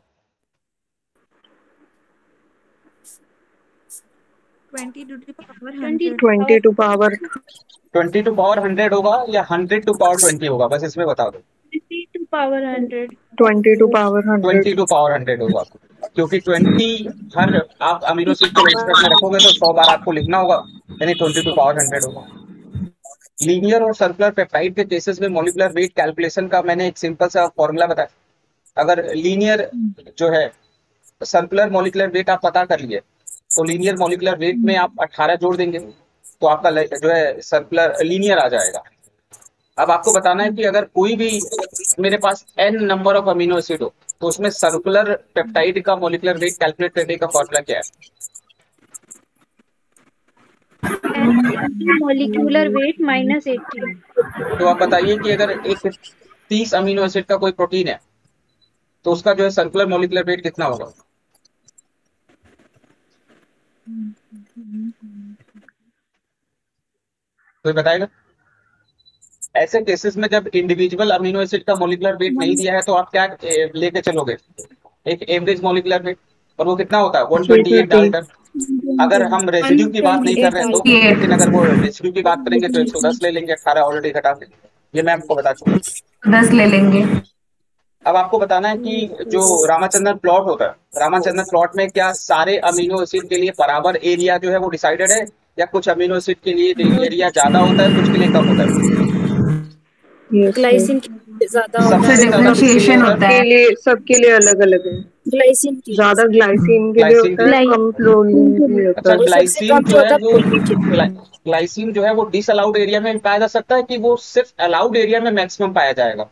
Twenty to power twenty twenty to power twenty to power hundred होगा या हंड्रेड टू पावर ट्वेंटी होगा, बस इसमें बता दो। To power hundred. Twenty to power hundred twenty to power hundred होगा, क्योंकि ट्वेंटी हर आप अमीनो एसिड को एक्सप्रेस में रखोगे तो सौ बार आपको लिखना होगा, यानी ट्वेंटी टू पावर हंड्रेड होगा। लीनियर और सर्कुलर पेप्टाइड के केसेस में मॉलिक्यूलर वेट कैलकुलेशन का मैंने एक सिंपल सा फॉर्मूला बताया। अगर लीनियर जो है सर्कुलर मॉलिक्यूलर वेट आप पता कर लिए तो लीनियर मॉलिक्यूलर वेट में आप अठारह जोड़ देंगे तो आपका जो है सर्कुलर लीनियर आ जाएगा। अब आपको बताना है कि अगर कोई भी मेरे पास N number of amino acid हो तो उसमें सर्कुलर पेप्टाइड का मॉलिक्यूलर वेट कैलकुलेट करने का फॉर्मूला क्या है? Molecular weight minus eighteen. तो आप बताइए कि अगर एक तीस अमीनो एसिड का कोई प्रोटीन है तो उसका जो है सर्कुलर मॉलिक्यूलर वेट कितना होगा? कोई बताएगा? ऐसे केसेस में जब इंडिविजुअल अमीनो एसिड का मॉलिक्यूलर वेट नहीं दिया है तो आप क्या ए, लेके चलोगे? एक एवरेज मॉलिक्यूलर वेट, और वो कितना होता है? वन ट्वेंटी एट डालकर। अगर हम रेसिड्यू की बात नहीं कर रहे हैं तो, लेकिन अगर वो रेसिड्यू की बात करेंगे तो एक सौ दस ले लेंगे, अठारह ऑलरेडी घटा देंगे, ये मैं आपको बता चुका हूँ। दस ले लेंगे। अब आपको बताना है कि जो रामाचंद्रन प्लॉट होता है, रामाचंद्रन प्लॉट में क्या सारे अमीनो एसिड के लिए बराबर एरिया जो है वो डिसाइडेड है या कुछ अमीनो एसिड के लिए एरिया ज्यादा होता है, कुछ के लिए कम होता है? ग्लाइसिन ज्यादा सबसे डिफरेंशिएशन होता है। सबके लिए सबके लिए अलग अलग है। ग्लाइसिन ज्यादा ग्लाइसिन के लिए होता है, कम प्रोलीन के लिए होता अच्छा, है। ग्लाइसिन जो है वो ग्लाइसिन जो है वो डिसअलाउड एरिया में पाया जा सकता है कि वो सिर्फ अलाउड एरिया में मैक्सिमम पाया जाएगा?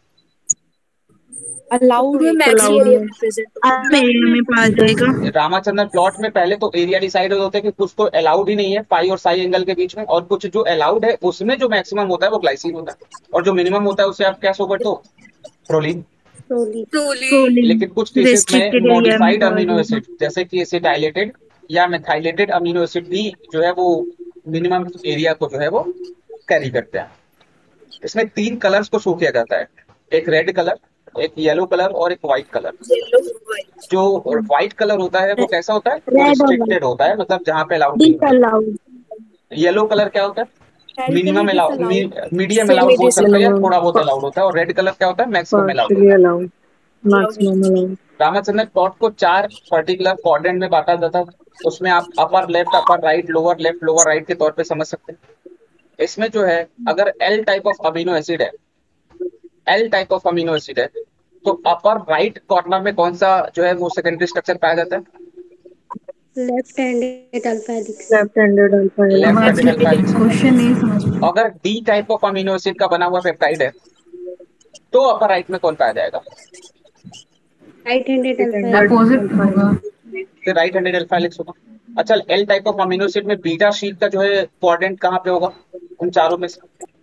अलाउड में मैक्स एरिया में प्रेजेंट एरिया में पाया जाएगा। रामाचंद्रन प्लॉट में पहले तो एरिया डिसाइड होते हैं कि कुछ तो अलाउड ही नहीं है पाई और साई एंगल के बीच में, और कुछ जो अलाउड है उसमें जो मैक्सिमम होता है वो ग्लाइसिन होता है, और जो मिनिमम होता है उसे आप क्या शो करते हो? प्रोलीन। लेकिन कुछ केसेस में मॉडिफाइड अमीनो एसिड जैसे कि एसिटाइलेटेड या मेथाइलेटेड अमीनो एसिड भी जो है वो मिनिमम एरिया को जो है वो कैरी करते हैं। इसमें तीन कलर्स को शो किया जाता है, एक रेड कलर, एक येलो कलर और एक व्हाइट कलर। जो व्हाइट कलर होता है वो कैसा होता है? रिस्ट्रिक्टेड होता है, मतलब जहाँ पे अलाउड नहीं। येलो कलर क्या होता है? मिनिमम अलाउड, मीडियम अलाउड बोल सकते हैं, थोड़ा बहुत अलाउड होता है। और रेड कलर क्या होता है? Maximum allowed. रामाचंद्रन प्लॉट को चार पर्टिकुलर क्वाड्रेंट में बांटा जाता है, उसमें आप upper left, upper right, lower left, lower right के तौर पे समझ सकते हैं। इसमें जो है अगर L type of amino acid है L type of amino acid है तो अपर राइट कॉर्नर में कौन सा जो है वो सेकेंडरी स्ट्रक्चर पाया जाता है? Left handed alpha helix. Left handed alpha left helix. Handed alpha helix. Question नहीं समझ में। अगर D type of amino acid का बना हुआ पेप्टाइड है तो अपर राइट में कौन पाया जाएगा? राइट हैंडेड अल्फा अपोजिट होगा। फिर राइट हैंडेड अल्फा हेलिक्स होगा। अच्छा, L type of amino acid में बीटा शीट का जो है कोऑर्डिनेट कहाँ पे होगा उन चारों में से?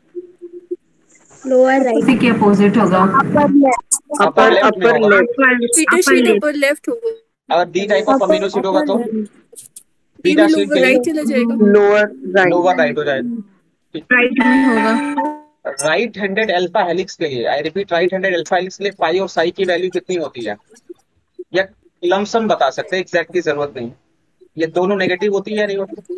Lower right. उसी के अपोजिट होगा। अपर लेफ्ट में होगा। बीटा शीट अपर लेफ्ट होगा। अगर D type of amino acid होगा तो डी बीटा में शीट लोअर राइट चला जाएगा। Lower right. लोअर राइट हो जाएगा। राइट में होगा। राइट हैंडेड अल्फा हेलिक्स के लिए, I repeat, right handed alpha helix के लिए पाई और साई की वैल्यू कितनी होती है? या लमसम बता सकते हैं, एग्जैक्ट की जरूरत नहीं। ये दोनों नेगेटिव होती है या नहीं होती?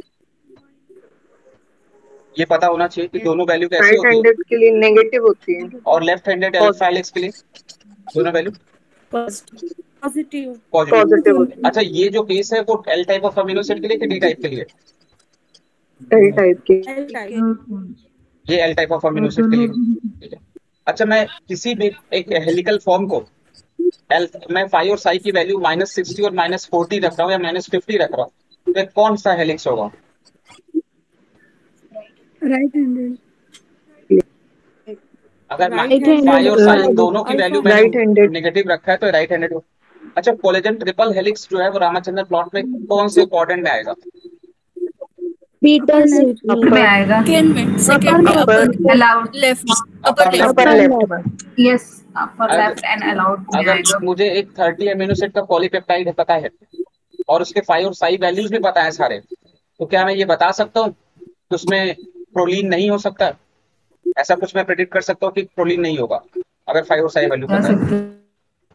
ये पता होना चाहिए कि दोनों वैल्यू कैसे राइट होती है। हैंडेड के लिए नेगेटिव होती है और लेफ्ट हैंडेड अल्फा हेलिक्स के लिए दोनों वैल्यू पॉजिटिव। पॉजिटिव होती अच्छा, ये जो केस है वो L type of amino acid के लिए कि डी टाइप के लिए? है एल टाइप की। L type. ये L type of amino acid के लिए, ठीक है। अच्छा, मैं किसी भी एक हेलिकल फॉर्म को एल मैं फाइव और साई की वैल्यू माइनस सिक्सटी और माइनस फोर्टी रख रहा हूँ या माइनस फिफ्टी रख रहा हूँ, तो कौन सा हेलिक्स होगा? Right handed. अगर मैं Right handed फाइव और साई alpha दोनों की वैल्यू Right मैंने handed। नेगेटिव रखा है तो राइट हैंडेड हो। अच्छा, कोलेजन ट्रिपल हेलिक्स जो है वो रामचंद्रन प्लॉट में कौन से क्वाड्रेंट में आएगा? बीटा शीट में आएगा। सेकंड में सेकंड में upper allowed. Left upper upper left. Upper left में। Yes, upper left and allowed में अगर आएगा। मुझे एक थर्टी अमीनो एसिड का पॉलीपेप्टाइड है पता है और उसके फाइव और साई वैल्यूज भी पता है सारे, तो क्या मैं ये बता सकता हूँ कि उसमें प्रोलीन नहीं हो सकता? ऐसा कुछ मैं प्रेडिक्ट कर सकता हूँ कि प्रोलीन नहीं होगा अगर फाइव और साई वैल्यू कर पता है? सकते हैं।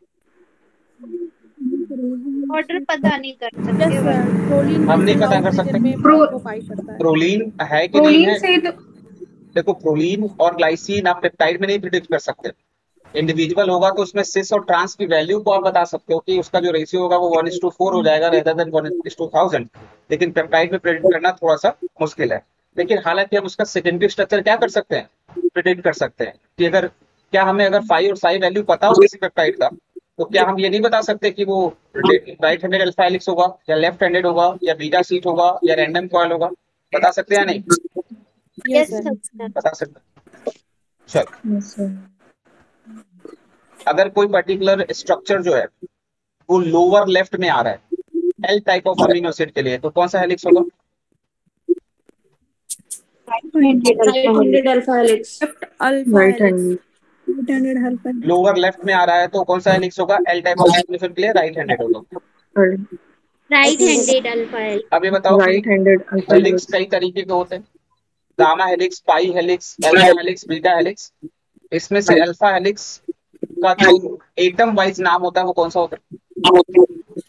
ऑर्डर पता नहीं कर यस सकते सर। प्रोलीन हम नहीं पता कर सकते। प्रो- को पाई करता है। प्रोलीन है कि नहीं प्रोलीन है? से तो देखो, प्रोलीन और ग्लाइसिन आप पेप्टाइड में नहीं प्रिडिक्ट कर सकते। इंडिविजुअल होगा तो उसमें सिस और ट्रांस की वैल्यू को आप बता सकते हो कि उसका जो रेशियो होगा वो वन इज टू फोर हो जाएगा rather than one is to thousand. लेकिन पेप्टाइड में प्रिडिक्ट करना थोड़ा सा मुश्किल है। लेकिन हालांकि हम उसका सेकेंडरी स्ट्रक्चर क्या कर सकते हैं, प्रिडिक्ट कर सकते हैं कि अगर क्या हमें अगर फाइव और साई वैल्यू पता हो किसी पेप्टाइड का, तो क्या हम ये नहीं बता सकते कि वो राइट हैंडेड अल्फा हेलिक्स होगा या लेफ्ट हैंडेड होगा या बीटा शीट होगा या रैंडम कॉइल होगा? बता सकते हैं या नहीं? Yes yes sir. सर। बता सकते। चल, अगर कोई पर्टिकुलर स्ट्रक्चर जो है वो लोअर लेफ्ट में आ रहा है L type of amino acid के लिए, तो कौन सा हेलिक्स होगा? Right handed alpha helix. Alpha right helix. Handed. Right handed alpha. Lower left में आ रहा है तो कौन सा हेलिक्स होगा? L type of amino acid के लिए राइट हैंडेड होगा। Right handed alpha helix. अब ये बताओ राइट कि हैंडेड अल्फा हेलिक्स कई तरीके के होते हैं, gamma helix, pi helix, alpha helix, beta helix. इसमें से अल्फा हेलिक्स का जो एटम वाइज नाम होता है वो कौन सा होता है?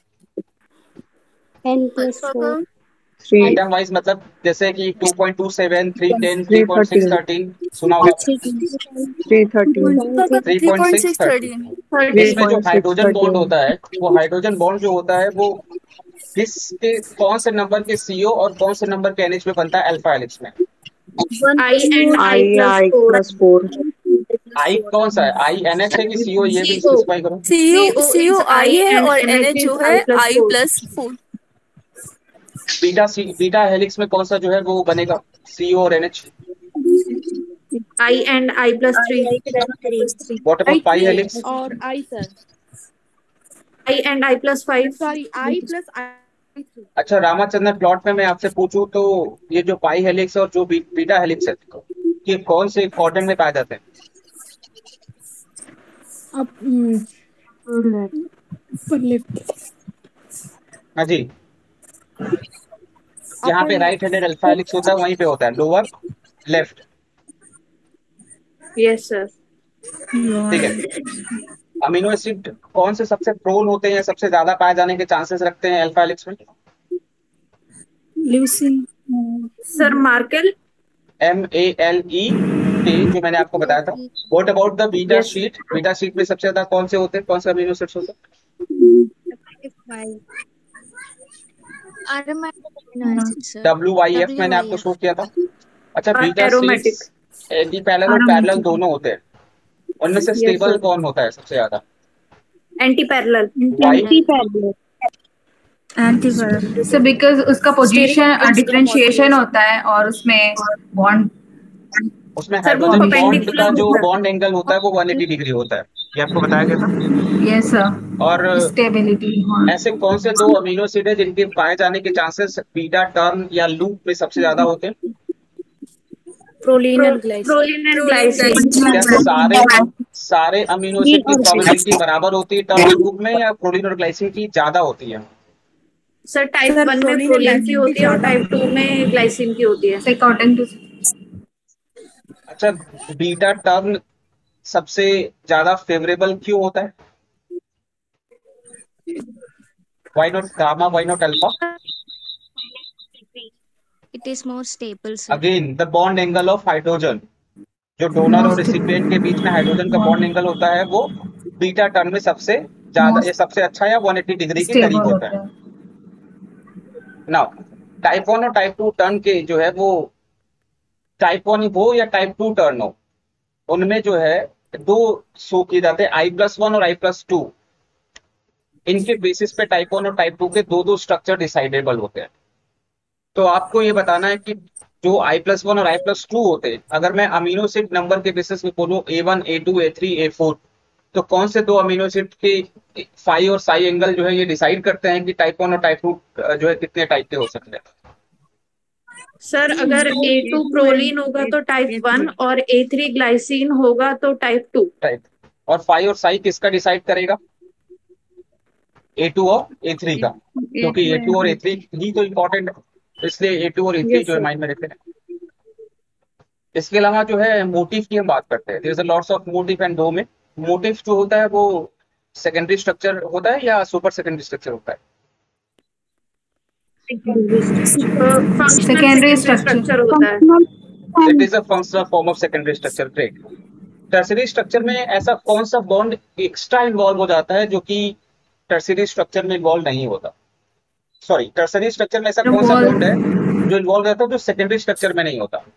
N plus four. Three atom wise मतलब जैसे कि two point two seven, three ten, three point six thirteen सुना होगा। Three thirteen three point six thirteen. इसमें जो हाइड्रोजन बॉन्ड होता है वो हाइड्रोजन बॉन्ड जो होता है वो किस के कौन से नंबर के सीओ और कौन से नंबर के एनएच में बनता है अल्फा हेलिक्स में? I and I I plus four. I कौन सा है? आई एनएच है कि सीओ? ये भी स्पेसिफाई करो। सीयू सीयू आई है और एनएच जो है I plus four. Beta C beta helix में कौन सा जो है वो बनेगा सीओ और NH? I and I plus three. What about pi helix? और I sir. I and I plus five. Sorry I plus I three. अच्छा, रामाचंद्रन प्लॉट में मैं आपसे पूछूं तो ये जो पाई हेलिक्स और जो बी, बीटा हेलिक्स है ये कौन से क्वाड्रेंट में पाए जाते हैं? ऊपर लेफ्ट। हाँ जी, यहाँ पे राइट हैंडेड अल्फा हेलिक्स होता है वहीं पे होता है लोअर लेफ्ट। Yes sir. ठीक है। अमीनो एसिड कौन से सबसे प्रोन होते हैं, सबसे ज्यादा पाए जाने के चांसेस रखते हैं अल्फा हेलिक्स में? ल्यूसिन। सर मार्केल। एम ए एल ई के जो मैंने आपको बताया था। What about the beta sheet? Beta sheet में सबसे ज्यादा कौन से होते हैं, कौन से अमीनो एसिड्स होते हैं? डब्ल्यू वाई एफ मैंने आपको शो किया था। अच्छा, बीटा शीट्स एंटी पैरेलल और पैरेलल दोनों होते हैं। उनमें से Yes, स्टेबल sir. कौन होता है सबसे ज्यादा? Anti parallel Why? Anti so because उसका पोजीशन डिफरेंशिएशन होता है और उसमें बॉन्ड उसमें सर वो हाइड्रोजन बॉन्ड का परपेंडिकुलर जो होता है। बॉन्ड एंगल होता है वो एक सौ अस्सी डिग्री होता है, ये आपको बताया गया था। यस सर और स्टेबिलिटी ऐसे कौन से दो अमीनो एसिड है जिनके पाए जाने के चांसेस बीटा टर्न या लूप में सबसे ज्यादा होते हैं? Proline and glycine. Proline and glycine. क्या सारे सारे अमीनो एसिड की प्रोबेबिलिटी बराबर होती है टर्न और लूप में, या प्रोलीन और ग्लाइसिन की ज्यादा होती है? सर टाइप वन में प्रोलीन की होती है और टाइप टू में ग्लाइसिन की होती है। अकॉर्डिंग टू अच्छा, बीटा टर्न सबसे ज्यादा फेवरेबल क्यों होता है? Why not gamma, why not alpha? It is more stable, sir. Again the bond angle of hydrogen, जो डोनर और रिसिपिएंट के बीच में हाइड्रोजन का बॉन्ड एंगल होता है वो बीटा टर्न में सबसे ज्यादा या सबसे अच्छा या एक सौ अस्सी डिग्री के करीब स्टेबल होता है। नाउ टाइप वन और टाइप टू टर्न के जो है वो, टाइप वन हो या टाइप टू टर्न हो, उनमें जो है दो शो किए जाते हैं, आई प्लस वन और आई प्लस टू। इनके बेसिस पे टाइप वन और टाइप टू के दो दो स्ट्रक्चर डिसाइडेबल होते हैं। तो आपको ये बताना है कि जो आई प्लस वन और आई प्लस टू होते हैं, अगर मैं अमीनो एसिड नंबर के बेसिस पे बोलूं A one, A two, A three, A four, तो कौन से दो अमीनो एसिड के फाई और साई एंगल जो है ये डिसाइड करते हैं कि टाइप वन और टाइप टू जो है कितने टाइप के हो सकते हैं? सर अगर ए टू प्रोलीन होगा तो टाइप वन और ए थ्री ग्लाइसिन होगा तो टाइप टू। टाइप और फाई और साई किसका डिसाइड करेगा? ए टू और ए थ्री का, क्योंकि ए टू और ए थ्री ही तो इम्पोर्टेंट है, इसलिए ए टू और ए थ्री जो है माइंड में रखते हैं। इसके अलावा जो है मोटिव की हम बात करते हैं, there is a lots of motif and दो में मोटिव जो होता है वो सेकेंडरी स्ट्रक्चर होता है या सुपर सेकेंडरी स्ट्रक्चर होता है? सेकेंडरी स्ट्रक्चर होता है। It is a functional form of secondary structure. Great. Tertiary structure में ऐसा कौन सा बॉन्ड एक्स्ट्रा इन्वॉल्व हो जाता है जो कि टर्शियरी स्ट्रक्चर में इन्वॉल्व नहीं होता? सॉरी, टर्शियरी स्ट्रक्चर में ऐसा कौन सा बॉन्ड है जो इन्वॉल्व रहता है जो सेकेंडरी स्ट्रक्चर में नहीं होता?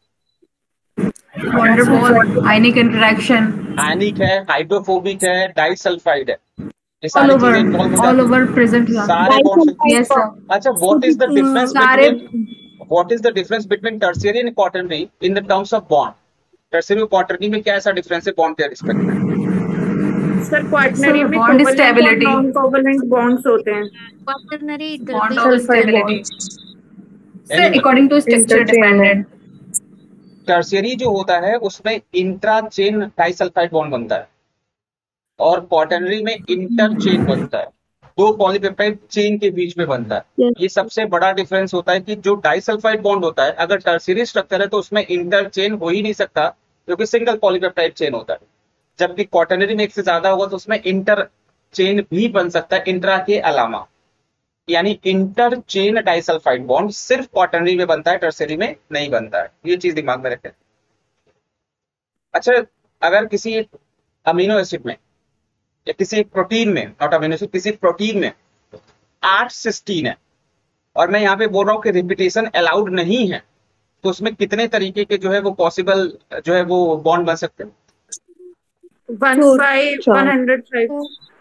आयनिक इंटरेक्शन, आयनिक है, हाइड्रोफोबिक है, डाइसल्फाइड है, ये ऑल सारी ओवर चीजें involve हो ऑल जाती ओवर प्रेजेंट हैं। सारे बॉन्ड्स। यस सर अच्छा, व्हाट इज द डिफरेंस सारे between what is the difference between tertiary and quaternary in the terms of bond? Tertiary और क्वाटरनरी में क्या ऐसा डिफरेंस है बॉन्ड के रिस्पेक्ट में? सर क्वाटरनरी में bond stability, non covalent bonds होते हैं। Quaternary, it will bond be of stability sir according to structure dependent. Tertiary जो होता है उसमें इंट्रा चेन डाइसल्फाइड बॉन्ड बनता है और क्वाटरनरी में इंटर चेन बनता है, दो पॉलीपेप्टाइड चेन के बीच में बनता है। ये सबसे बड़ा डिफरेंस होता है कि जो डाइसल्फाइड बॉन्ड होता है अगर टर्शियरी स्ट्रक्चर है तो उसमें इंटर चेन हो ही नहीं सकता क्योंकि सिंगल पॉलीपेप्टाइड चेन होता है, जबकि क्वाटरनरी में एक से ज्यादा होगा तो उसमें इंटर चेन भी बन सकता है इंट्रा के अलावा, यानी इंटर चेन डाइसल्फाइड बॉन्ड सिर्फ क्वाटरनरी में बनता है, टर्शियरी में नहीं बनता है। ये चीज दिमाग में रखें। अच्छा, अगर किसी अमीनो एसिड में या किसी प्रोटीन में, नॉट अमीनो एसिड, किसी प्रोटीन में आठ सिस्टीन है और मैं यहाँ पे बोल रहा हूँ कि रिपीटेशन अलाउड नहीं है, तो उसमें कितने तरीके के जो है वो पॉसिबल जो है वो बॉन्ड बन सकते हैं? One by one hundred five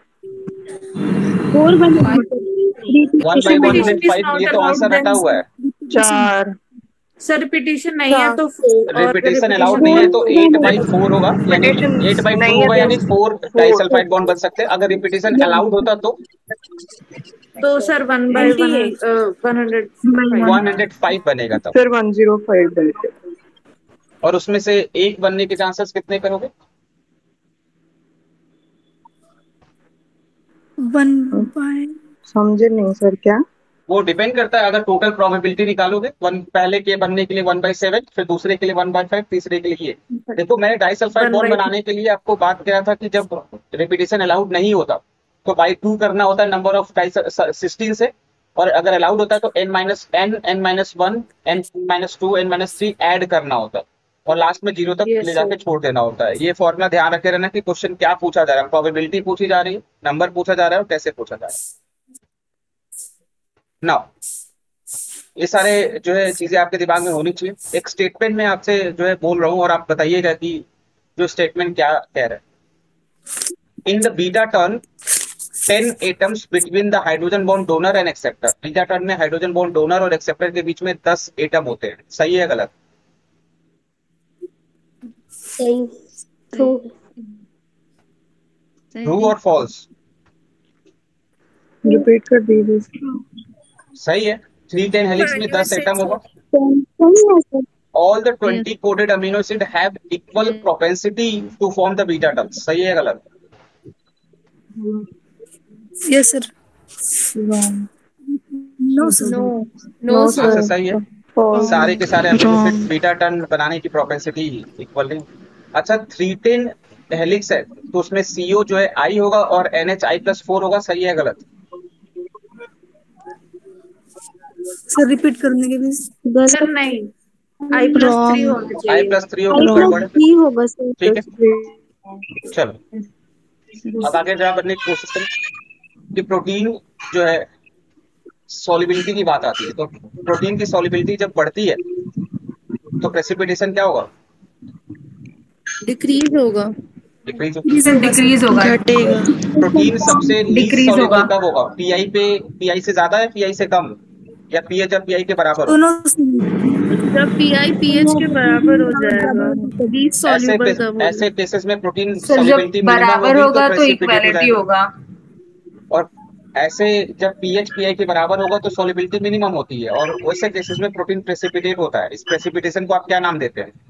one by one hundred five, ये तो आंसर रटा हुआ है। चार। सर रिपीटेशन नहीं है तो फोर। रिपीटेशन अलाउड नहीं है तो एट बाई फोर होगा, यानी एट बाई फोर होगा यानी फोर डाइसल्फाइड बॉन्ड बन सकते हैं। अगर रिपीटेशन अलाउड होता तो तो sir one by one hundred one hundred five बनेगा तब। फिर वन जीरो फाइव बनेगा। और उसमें से एक बनने के चांसेस कितने करोगे? वन बाय समझे नहीं सर क्या? वो डिपेंड करता है, अगर टोटल प्रोबेबिलिटी निकालोगे वन पहले के बनने के लिए वन बाई सेवन, फिर दूसरे के लिए वन बाई फाइव, तीसरे के लिए ये। देखो, मैंने डाइसल्फाइड बॉन्ड बनाने के लिए आपको बात किया था कि जब रिपीटेशन अलाउड नहीं होता तो बाई टू करना होता है नंबर ऑफ सिस्टीन से, और अगर अलाउड होता है तो N minus N, N minus one, N minus two, N minus three add करना होता है और लास्ट में जीरो तक ले जाके छोड़ देना होता है। ये फॉर्मूला ध्यान रखे रहना कि क्वेश्चन क्या पूछा जा रहा है, प्रोबेबिलिटी पूछी जा रही है, नंबर पूछा जा रहा है और कैसे पूछा जा रहा है। नाउ ये सारे जो है चीजें आपके दिमाग में होनी चाहिए। एक स्टेटमेंट में आपसे जो है बोल रहा हूँ और आप बताइएगा कि जो स्टेटमेंट क्या कह रहा है, in the beta turn ten atoms between the hydrogen bond donor and acceptor. Beta turn में हाइड्रोजन बॉन्ड डोनर और एक्सेप्टर के बीच में दस एटम होते हैं, सही है गलत? सही। ट्रू। ट्रू और फॉल्स? रिपीट कर दीजिए। सही है। थ्री टेन हेलिक्स में दस एटम होगा। सही है sir. All the twenty coded amino acid have equal propensity to form the beta turn, सही है गलत? Yes sir. No sir. No no हाँ सर। सर सही है। सारे के सारे अमीनो एसिड बीटा टर्न बनाने की प्रोपेंसिटी इक्वल नहीं। अच्छा, थ्री टेन हेलिक्स है तो उसमें सीओ जो है आई होगा और एनएच आई प्लस फोर होगा, सही है गलत? सर रिपीट करने के लिए। सर नहीं, आई प्लस थ्री होना आई चाहिए। प्लस थ्री होगा, गड़बड़ है। थ्री होगा सर। ठीक है, चलो अब आगे जरा बनने की कोशिश करें कि प्रोटीन जो है सॉल्युबिलिटी की बात आती है, तो प्रोटीन की सॉल्युबिलिटी जब बढ़ती है तो प्रेसिपिटेशन क्या होगा? डिक्रीज होगा। डिक्रीज डिक्रीज होगा। घटेगा। प्रोटीन सबसे लीस्ट Decrease सॉल्युबल होगा। कब होगा? पीआई पे, पीआई से ज्यादा है, पीआई से कम, या पीएच और पीआई के बराबर हो? दोनों जब पीआई पीएच के बराबर हो जाएगा तभी ऐसे सॉल्युबल कब होगा। ऐसे केसेस में प्रोटीन सर जब सॉल्युबिलिटी मिनिमम बराबर होगी होगा तो तो प्रेसिपिटेट हो इक्वालिटी जाएगा। होगा। और ऐसे जब pH पीआई के बराबर होगा तो सॉल्युबिलिटी मिनिमम होती है, और वैसे केसेस में प्रोटीन प्रेसिपिटेट होता है। इस प्रेसिपिटेशन को आप क्या नाम देते हैं?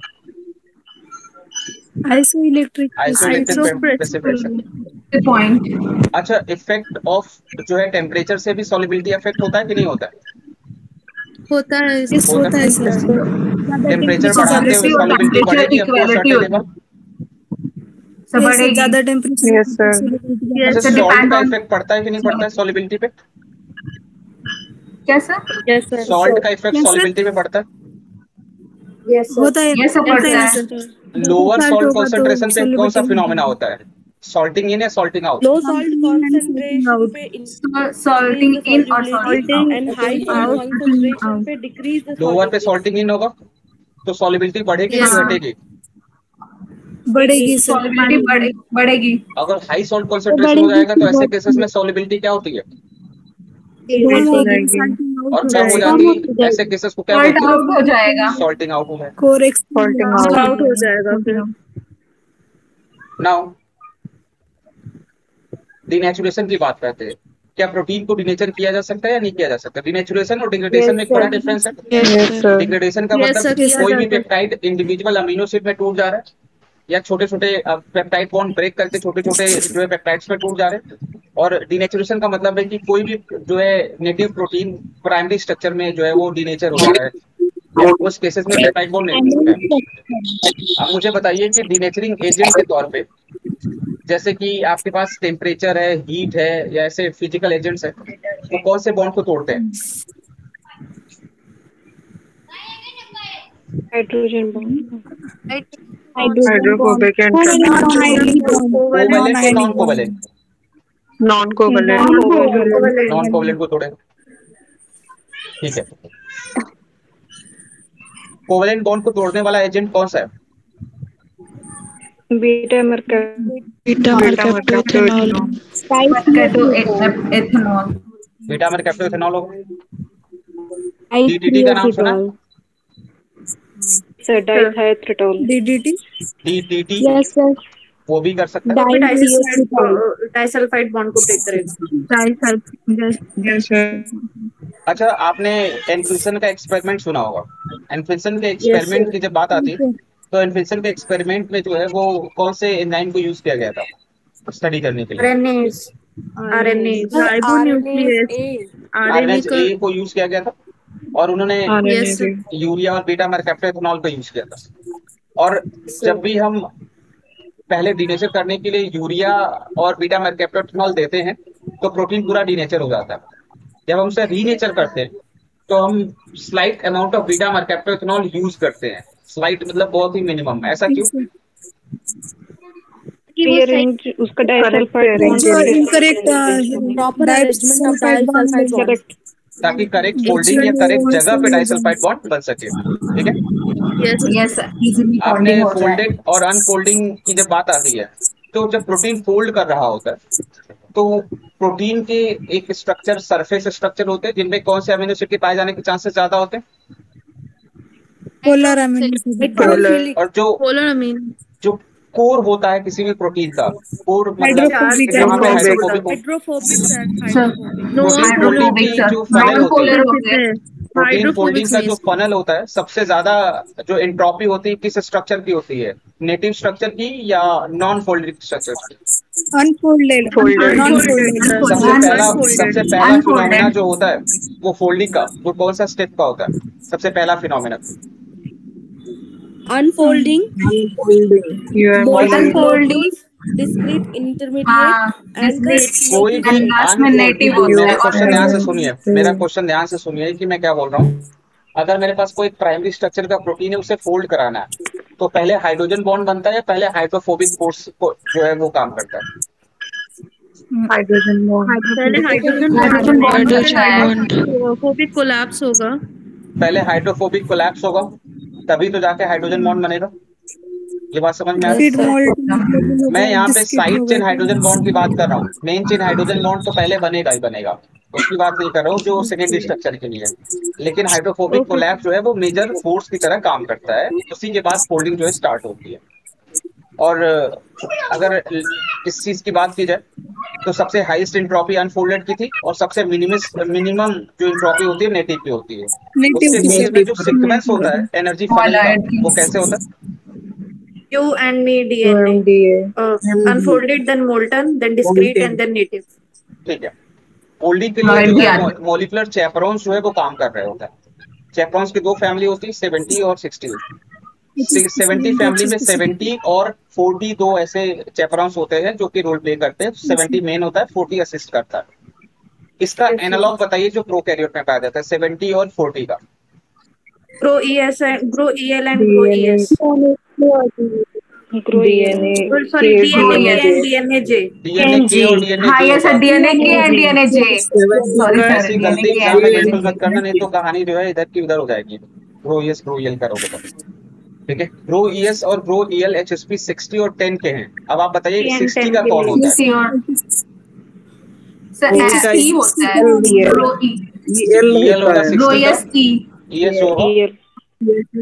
Iso electric isoelectric precipitation. Point. अच्छा, इफेक्ट ऑफ जो है टेम्परेचर से भी सॉल्युबिलिटी इफेक्ट होता है कि नहीं होता है? होता है। यस होता होता है सर। टेम्परेचर बढ़ाते हुए सॉल्युबिलिटी बढ़ेगी, ऑफ कोर्स इक्वालिटी सर्टेन होती लेवल। सब बढ़ेगी। ज्यादा टेम्परेचर। Yes sir. अच्छा, सर सॉल्ट डिपेंड का ऑन इफेक्ट पड़ता है कि नहीं पड़ता है सॉल्युबिलिटी पे? क्या सर? Yes sir. सॉल्ट का इफेक्ट Yes, sir. सॉल्युबिलिटी पे पड़ता है? Yes sir. होता है। ये सब पड़ता है। लोअर Salt सॉल्ट होगा तो कॉन्सेंट्रेशन पे कौन सा solubility फिनोमेना होता है? सॉल्टिंग इन या salting out? Low salt concentration पे सॉल्टिंग इन और salting and high salt concentration पे डिक्रीज द लोअर पे सॉल्टिंग इन होगा तो सॉल्युबिलिटी बढ़ेगी Yes, कि sir. घटेगी? बढ़ेगी सर। सॉल्युबिलिटी बढ़े बढ़ेगी। अगर हाई सॉल्ट कॉन्सेंट्रेशन हो जाएगा तो ऐसे केसेस में सॉल्युबिलिटी क्या होती है और कम हो जाती है? ऐसे केसेस को क्या सॉल्ट बोलते आउट हो जाएगा। हैं? सॉल्टिंग आउट हो जाएगा। कोरेक्स आउट हो जाएगा फिर। नाउ डिनेचुरेशन की बात करते हैं। क्या प्रोटीन को डिनेचर किया जा सकता है या नहीं किया जा सकता? डिनेचुरेशन और डिग्रेडेशन में एक बड़ा डिफरेंस है। Yes sir. डिग्रेडेशन का Yes, मतलब sir, किया कोई भी जाता है। पेप्टाइड इंडिविजुअल अमीनो एसिड में टूट जा रहा है, या छोटे छोटे पेप्टाइड बॉन्ड ब्रेक करके छोटे छोटे जो है पेप्टाइड्स में टूट जा रहे हैं। और डिनेचुरेशन का मतलब है कि कोई भी जो है नेटिव प्रोटीन प्राइमरी स्ट्रक्चर में जो है वो डिनेचर हो जा रहा है, उस केसेस में पेप्टाइड बॉन्ड नहीं टूटते हैं। अब मुझे बताइए कि डिनेचरिंग एजेंट के तौर पे, जैसे कि आपके पास टेम्परेचर है, हीट है, या ऐसे फिजिकल एजेंट्स है, तो कौन से बॉन्ड को तोड़ते हैं? Hydrogen bond. Hydrophobic and covalent या non covalent? Non covalent. Non covalent को तोड़ेगा। ठीक है, कोवैलेंट बॉन्ड को तोड़ने वाला एजेंट कौन सा है? Beta mercaptoethanol. Ethanol. Beta mercaptoethanol होगा। डीडीटी का नाम सुना? Sir dithiothreitol. DDT. DDT yes sir. वो भी कर सकता है। डाइसल्फाइड बॉन्ड को ब्रेक करेगा। Yes sir. अच्छा, आपने एनफिल्सन का एक्सपेरिमेंट सुना होगा। एनफिल्सन के एक्सपेरिमेंट की जब बात आती है तो एनफिल्सन के एक्सपेरिमेंट में जो है वो कौन से एंजाइम को यूज किया गया था स्टडी करने के लिए? आरएनएस आरएनएस राइबोन्यूक्लियस आरएनए का। आरएनए को यूज किया गया था, और उन्होंने Yes, sir. यूरिया और बीटा मर्कैप्टोइथेनॉल का यूज किया था। और जब भी हम पहले डिनेचर करने के लिए यूरिया और बीटा मर्कैप्टोइथेनॉल देते हैं तो प्रोटीन पूरा डिनेचर हो जाता है। जब हम उसे रीनेचर करते हैं तो हम slight amount of beta mercaptoethanol use करते हैं। स्लाइट मतलब बहुत ही मिनिमम। ऐसा क्यों? रीअरेंज उसका disulphide bond incorrect proper arrangement of disulphide bond. Correct. ताकि करेक्ट फोल्डिंग या करेक्ट जगह पे डाइसल्फाइड बॉन्ड बन सके। ठीक है, यस यस सर, इजीली आपने फोल्डिंग हो जाए। फोल्डेड और अनफोल्डिंग की जब बात आती है, तो जब प्रोटीन फोल्ड कर रहा होता है तो प्रोटीन के एक स्ट्रक्चर सरफेस स्ट्रक्चर होते हैं जिनमें कौन से अमीनो एसिड के पाए जाने के चांसेस ज्यादा होते हैं, पोलर अमीनो एसिड। हाइड्रोफिलिक और जो पोलर अमीन जो कोर होता है किसी भी प्रोटीन का, कोर मतलब हाइड्रोफोबिक जहाँ पे हाइड्रोफोबिक हो, hydrophobic sir sir hydrophobic protein folding hydrophobic की सर, जो फनल नॉन होती पोलर है, हो गए। प्रोटीन हाइड्रोफोबिक फोल्डिंग का जो बेस फनल होता है सबसे ज्यादा जो एंट्रोपी होती है किस स्ट्रक्चर की होती है, नेटिव स्ट्रक्चर की या नॉन फोल्डेड स्ट्रक्चर की? Unfolded, non folded. सबसे पहला सबसे पहला Unfolded. फिनोमेना जो होता है वो फोल्डिंग का, वो कौन सा स्टेप का होता है? सबसे पहला phenomena unfolding unfolding, discrete intermediate हाँ, एंड कोई भी And last में native अनफोल्ड, होता मेरा है और क्वेश्चन ध्यान से native। सुनिए, मेरा क्वेश्चन ध्यान से सुनिए कि मैं क्या बोल रहा हूँ। अगर मेरे पास कोई प्राइमरी स्ट्रक्चर का प्रोटीन है उसे फोल्ड कराना है, तो पहले हाइड्रोजन बॉन्ड बनता है या पहले हाइड्रोफोबिक फोर्स जो है वो काम करता है? Hydrogen bond. पहले हाइड्रोजन हाइड्रोजन बॉन्ड बनता है। फोबिक कोलैप्स होगा। पहले हाइड्रोफोबिक कोलैप्स होगा, तभी तो जाके हाइड्रोजन बॉन्ड बनेगा। ये बात समझ में आ रही फिर है? मोल्ट मैं यहाँ पे डिस्क्रीट साइड होगा। चेन हाइड्रोजन बॉन्ड की बात कर रहा हूँ। मेन चेन हाइड्रोजन बॉन्ड तो पहले बनेगा ही बनेगा, उसकी बात नहीं कर रहा हूँ जो सेकेंडरी स्ट्रक्चर के लिए है। लेकिन हाइड्रोफोबिक ओके कोलैप्स जो है वो मेजर फोर्स की तरह काम करता है, उसी के बाद फोल्डिंग जो है स्टार्ट होती है। और अगर इस चीज की बात की जाए तो सबसे हाईएस्ट एंट्रोपी अनफोल्डेड की थी और सबसे मिनिमस मिनिमम जो एंट्रोपी होती है नेटिव की होती है। नेटिव उसके की बीच सर। में जो सीक्वेंस होता है एनर्जी फनल का, Colloid की। वो कैसे होता है? You and me D N A. Uh, unfolded, then molten, then discrete, and then native. ठीक है, फोल्डिंग के लिए Colloid जो भी है आता है। मॉलिक्यूलर चैपरॉन्स जो है वो काम कर रहे होता है। चैपरॉन्स की दो फैमिली होती है, सेवेंटी और सिक्सटी। सेवेंटी फैमिली में सेवेंटी और फोर्टी दो ऐसे चैपरॉन्स होते हैं जो कि रोल प्ले करते हैं। सेवेंटी मेन होता है, फोर्टी असिस्ट करता है। इसका एनालॉग बताइए जो प्रोकैरियोट में पाया जाता है सेवेंटी और फोर्टी का। Grow E S and grow E L and grow E S. D N A, Oh, sorry, D N A and D N A J. DNA के और डीएनए हाँ जे यस सर, होगा। DNA के and DNA J. Sorry sir, ऐसी DNA गलती के exam and में DNA बिल्कुल मत करना, जे। नहीं तो कहानी जो है इधर की उधर हो जाएगी। ग्रो ईएस ग्रो ईएल करोगे तो ठीक है। ग्रो ईएस और ग्रो ईएल एचएसपी सिक्सटी और टेन के हैं। अब आप बताइए सिक्सटी का कौन होता है? सी और सर इसका ई होता है, E ग्रो ई, ईएल होगा ग्रो सिक्सटी का, एस ई। ईएस होगा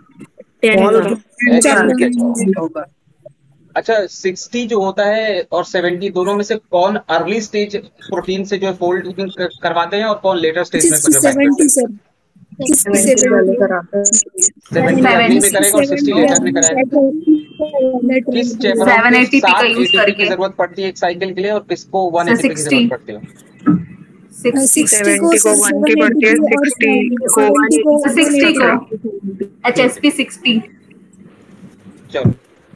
होगा। अच्छा सिक्सटी जो होता है और सेवेंटी दोनों में से कौन अर्ली स्टेज प्रोटीन से जो है फोल्डिंग करवाते हैं और कौन लेटर स्टेज में जो बैक करते सेवेंटी हैं? सर, पहले कराता है। सेवेंटी अर्ली में करेगा और सिक्सटी लेटर में कराएगा। किस चैपरॉन सेवन पे एटी पी सात का यूज एटीपी की करके जरूरत पड़ती है एक साइकिल के लिए और किसको वन एटीपी की सिक्सटी जरूरत पड़ती है? सिक्सटी को सेवेंटी को वन की पड़ती है, सिक्सटी को सेवेंटी को सिक्सटी को एच एस पी सिक्सटी। चलो,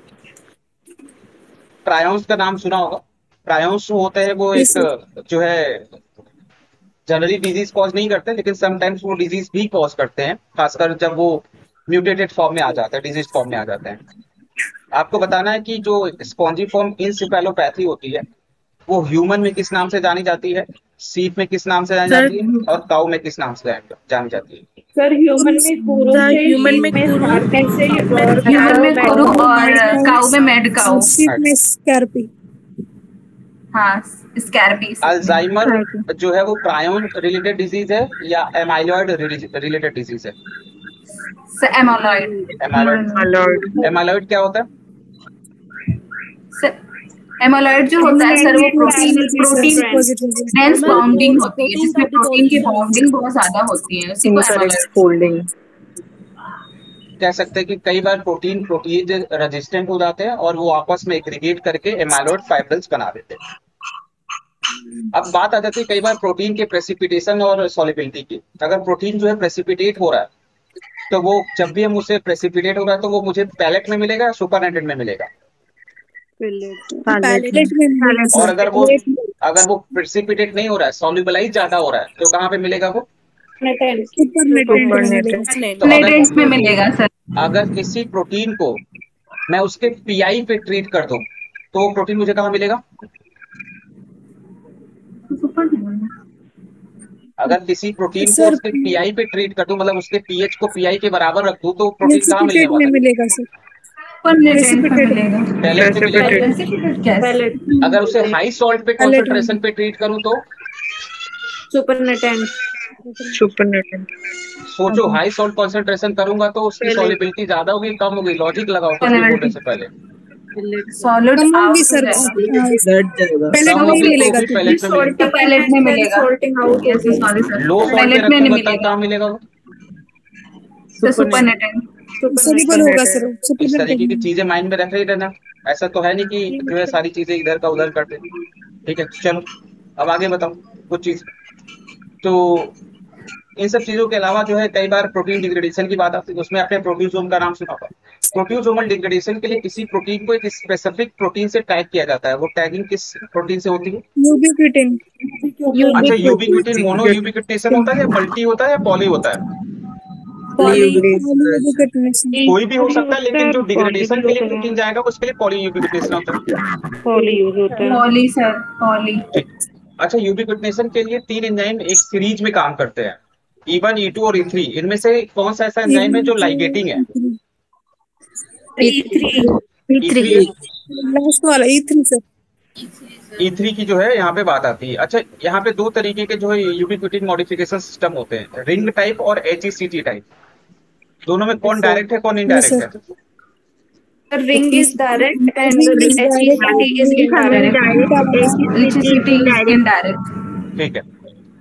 ट्रायोन्स का नाम सुना होगा। ट्रायोन्स जो होते हैं वो एक जो है जनरली डिजीज कॉज नहीं करते, लेकिन समटाइम्स वो डिजीज भी कॉज करते हैं, खासकर जब वो म्यूटेटेड फॉर्म में आ जाता है, डिजीज फॉर्म में आ जाते हैं। आपको बताना है कि जो स्पॉन्जिफॉर्म इंसेफेलोपैथी होती है वो ह्यूमन में किस नाम से जानी जाती है, सीप में किस नाम से जानी जाती है और काऊ में किस नाम से जानी जाती है? सर ह्यूमन में कुरु सर से, ह्यूमन में में कुरु, स्कॉर्पियन से और ह्यूमन में कुरु और काऊ में मेड काऊ। में स्कैर्पी। हाँ स्कैर्पी। अल्जाइमर जो है वो प्रायोन रिलेटेड डिजीज है या एमाइलॉइड रिलेटेड डिजीज है? एमालॉइड। एमाइलॉइड एमाइलॉइड क्या होता है? एमालॉइड जो होता है सर वो प्रोटीन प्रोटीन डेंस बाउंडिंग होती है, जिसमें प्रोटीन की बाउंडिंग बहुत ज्यादा होती है, उसी को एमालॉइड फोल्डिंग कह सकते हैं कि कई बार प्रोटीन प्रोटीन रेजिस्टेंट हो जाते हैं और वो आपस में एग्रीगेट करके एमाइलॉइड फाइब्रिल्स बना देते हैं। अब बात आ जाती है कई बार प्रोटीन के प्रेसिपिटेशन और सॉल्युबिलिटी की। अगर प्रोटीन जो है प्रेसिपिटेट हो रहा है तो वो जब भी हम उसे प्रेसिपिटेट हो रहा है तो वो मुझे पैलेट में मिलेगा या सुपरनेटेड में मिलेगा? और अगर वो अगर वो प्रेसिपिटेट नहीं हो रहा है, सॉल्युबलाइज ज्यादा हो रहा है, तो कहाँ पे मिलेगा वो? तो नेटेंट्स में मिलेगा सर। अगर किसी प्रोटीन को मैं उसके पीआई पे ट्रीट कर दूं तो वो प्रोटीन मुझे कहाँ मिलेगा? अगर किसी प्रोटीन को सर उसके पीआई पे ट्रीट कर दूं, मतलब उसके पीएच को पीआई के बराबर रख दूं, तो प्रोटीन कहाँ मिलने प्रेसिपिटेट में वाला है? मिलेगा सर, प्रेसिपिटेट में प्रेसिपिटेट मिलेगा। पैलेट में मिलेगा। प्रेसिपिटेट क्या है? पैलेट अगर उसे हाई सॉल्ट पे पैलेट में कॉन्सेंट्रेशन पे ट्रीट करूं तो सुपरनेटेंट सुपरनेटेंट सोचो, हाई सॉल्ट कॉन्सेंट्रेशन करूंगा तो उसकी पैलेट सॉल्युबिलिटी ज्यादा होगी, कम होगी? लॉजिक लगाओ कुछ भी बोलने से पहले। सॉलिड कम आउट होगी हो सर, जाएगा। पैलेट कम में ही होगी तो मिलेगा भी तो पैलेट में मिलेगा। तो पैलेट में मिलेगा। Salting out Yes, yes, sorry sir। Low salt पे पैलेट में नहीं रखूंगा तब मिलेगा। कहाँ मिलेगा वो? तो सुपरनेटेंट। सोल्यूबल होगा सर, इस सुपरनेटेट तरीके की चीजें माइंड में रख ही रहना। ऐसा तो है नहीं कि जो है सारी चीजें इधर का उधर कर दे। ठीक है, चलो अब आगे बताओ कुछ चीज। तो इन सब चीजों के अलावा जो है कई बार प्रोटीन डिग्रेडेशन की बात आती है, उसमें आपने प्रोट्यूसोम का नाम सुना होगा। प्रोट्यूसोमल डिग्रेडेशन के लिए किसी प्रोटीन को एक स्पेसिफिक प्रोटीन से टैग किया जाता है। वो टैगिंग किस प्रोटीन से होती है? यूबिक्विटिन। अच्छा, यूबिक्विटिन मोनो यूबिक्विटेशन होता है या मल्टी होता है या पॉली होता है? यूबिक्विटिन कोई भी हो सकता है, लेकिन जो डिग्रेडेशन के लिए प्रोटीन जाएगा उसके लिए पॉली यूबिक्विटेशन होता है। पॉली यूज होता है। Poly sir, poly. ठीक। अच्छा, यूबिक्विटेशन के लिए तीन एंजाइम एक सीरीज में काम करते हैं, ई वन, ई टू और ई थ्री। इनमें से कौन सा ऐसा एंजाइम है जो लाइगेटिंग है? E three E three last वाला E three sir. E three की जो है यहाँ पे बात आती है। अच्छा, यहाँ पे दो तरीके के जो है यूबिक्विटिन मॉडिफिकेशन सिस्टम होते हैं, रिंग टाइप और H E C T type. दोनों में कौन डायरेक्ट है कौन इनडायरेक्ट है? Ring is direct and HECT is indirect. HECT is indirect. ठीक है।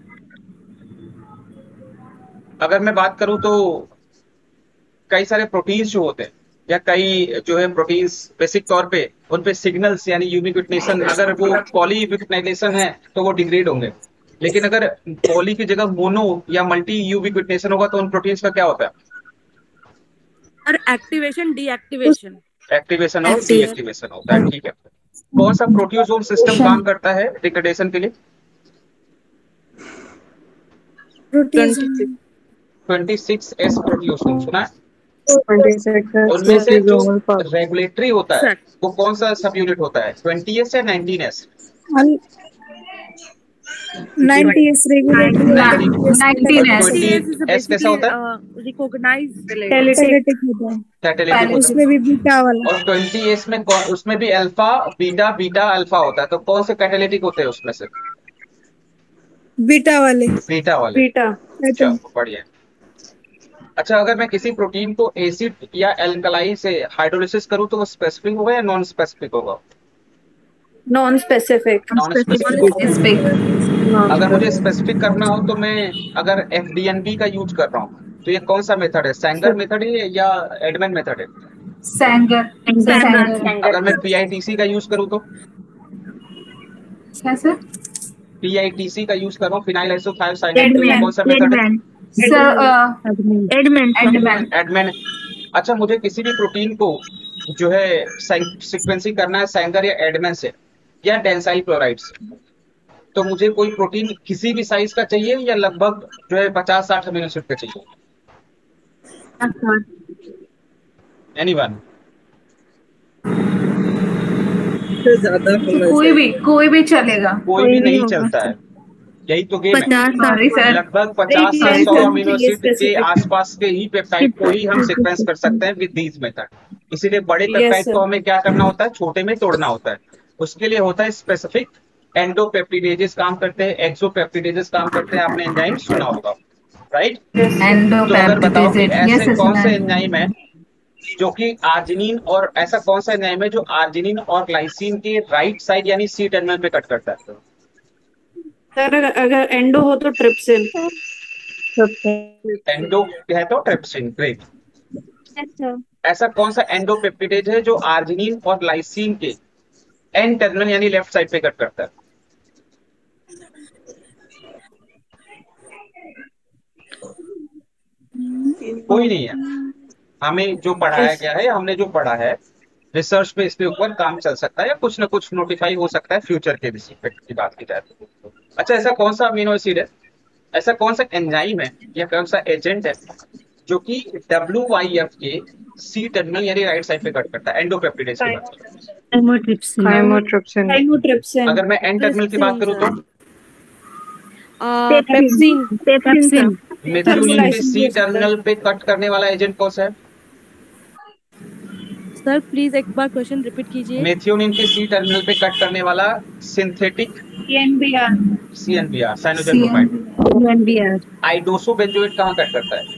अगर मैं बात करूं तो कई सारे प्रोटीन्स जो होते हैं या कई जो है प्रोटीन्स बेसिक तौर पे उन पे सिग्नल्स यानी यूबिक्विटिनेशन, अगर वो पॉली यूबिक्विटिनेशन है तो वो डिग्रेड होंगे। लेकिन अगर पॉली की जगह मोनो या मल्टी यूबिक्विटिनेशन होगा तो उन प्रोटीन्स का क्या होता है? और एक्टिवेशन डीएक्टिवेशन एक्टिवेशन और डीएक्टिवेशन होता है। ठीक है। कौन सा प्रोट्यूसोम सिस्टम काम करता है डिग्रेडेशन के लिए? छब्बीस एस प्रोट्यूसोम सुना है? उनमें से जो रेगुलेटरी होता है वो कौन सा सब यूनिट होता है, ट्वेंटी एस या nineteen S? Ninety S regulatory. Nineteen S. S कैसा होता है? रिकॉग्नाइज कैटालिटिक होता है, कैटालिटिक होता उसमें भी बीटा वाला। है। और ट्वेंटी एस में कौन, उसमें भी अल्फा बीटा बीटा अल्फा होता है, तो कौन से कैटालिटिक होते हैं उसमें से? बीटा वाले। बीटा वाले। बीटा। चलो बढ़िया। अच्छा, अगर मैं किसी प्रोटीन को एसिड या एल्कलाई से हाइड्रोलिसिस करूं तो वो स्पेसिफिक होगा या नॉन स्पेसिफिक होगा? Non specific. Non specific. अगर मुझे स्पेसिफिक करना हो तो मैं अगर एफ डी एन बी का यूज कर रहा हूँ तो ये कौन सा मेथड है, सैंगर मेथड है या एडमन मेथड है? सैंगर। सैंगर। अगर मैं पी आई टी सी का यूज करूँ तो? क्या sir? P I T C का यूज कर रहा हूँ, फिनाइल आइसोथायोसाइनेट, तो ये कौन सा मेथड है? Sir Edman. एडमन। अच्छा, मुझे किसी भी प्रोटीन को जो है सीक्वेंसिंग करना है सैंगर या एडमन से या डेंसाइल क्लोराइड से, तो मुझे कोई प्रोटीन किसी भी साइज का चाहिए या लगभग जो है पचास साठ अमीनो एसिड का चाहिए? एनीवन? कोई भी कोई भी चलेगा। कोई भी नहीं चलता है, यही तो गेम है। Sorry sir. लगभग पचास से सौ अमीनो एसिड के आसपास के ही पेप्टाइड को ही हम सीक्वेंस कर सकते हैं विद दीज मेथड। इसीलिए बड़े पेप्टाइड को हमें क्या करना होता है, छोटे में तोड़ना होता है। उसके लिए होता है स्पेसिफिक एंडोपेप्टिडेजेस काम करते हैं, एक्सोपेप्टिडेजेस काम करते हैं, आपने एंजाइम सुना होगा, राइट? तो अगर बताओ कि ऐसे कौन से एंजाइम है जो कि आर्जिनिन, और ऐसा कौन सा एंजाइम है जो आर्जिनिन और ग्लाइसिन के राइट साइड यानी सी टर्मिनल पे कट करता है? सर अगर एंडो हो तो ट्रिप्सिन। एंडो है तो ट्रिप्सिन। ग्रेट। ऐसा कौन सा एंडोपेप्टिडेज है जो आर्जिनिन और ग्लाइसिन के एन टर्मिनल यानी लेफ्ट साइड पे कट करता है? कोई नहीं है। हमें जो पढ़ाया गया है, हमने जो पढ़ा है, रिसर्च पे इसके ऊपर काम चल सकता है या कुछ ना कुछ नोटिफाई हो सकता है फ्यूचर के रिस्पेक्ट की बात की जाए तो। अच्छा, ऐसा कौन सा अमीनो एसिड है, ऐसा कौन सा एंजाइम है या कौन सा एजेंट है जो कि डब्ल्यू वाई एफ के सी टर्मिनल यानी राइट साइड पे कट करता है? एंडोपेप्टिडेज की बात करें। Chymotrypsin. Chymotrypsin। अगर मैं एन टर्मिनल की बात करूं तो? पेप्सिन पेप्सिन मेथियोनिन के सी टर्मिनल पे कट करने वाला एजेंट कौन सा है? सर प्लीज एक बार क्वेश्चन रिपीट कीजिए। मेथियोनिन के सी टर्मिनल पे कट करने वाला सिंथेटिक सीएनबीआर सीएनबीआर साइनोजेब्रोमाइड। सीएनबीआर आइडोसोबेंजोएट कहाँ कट करता है?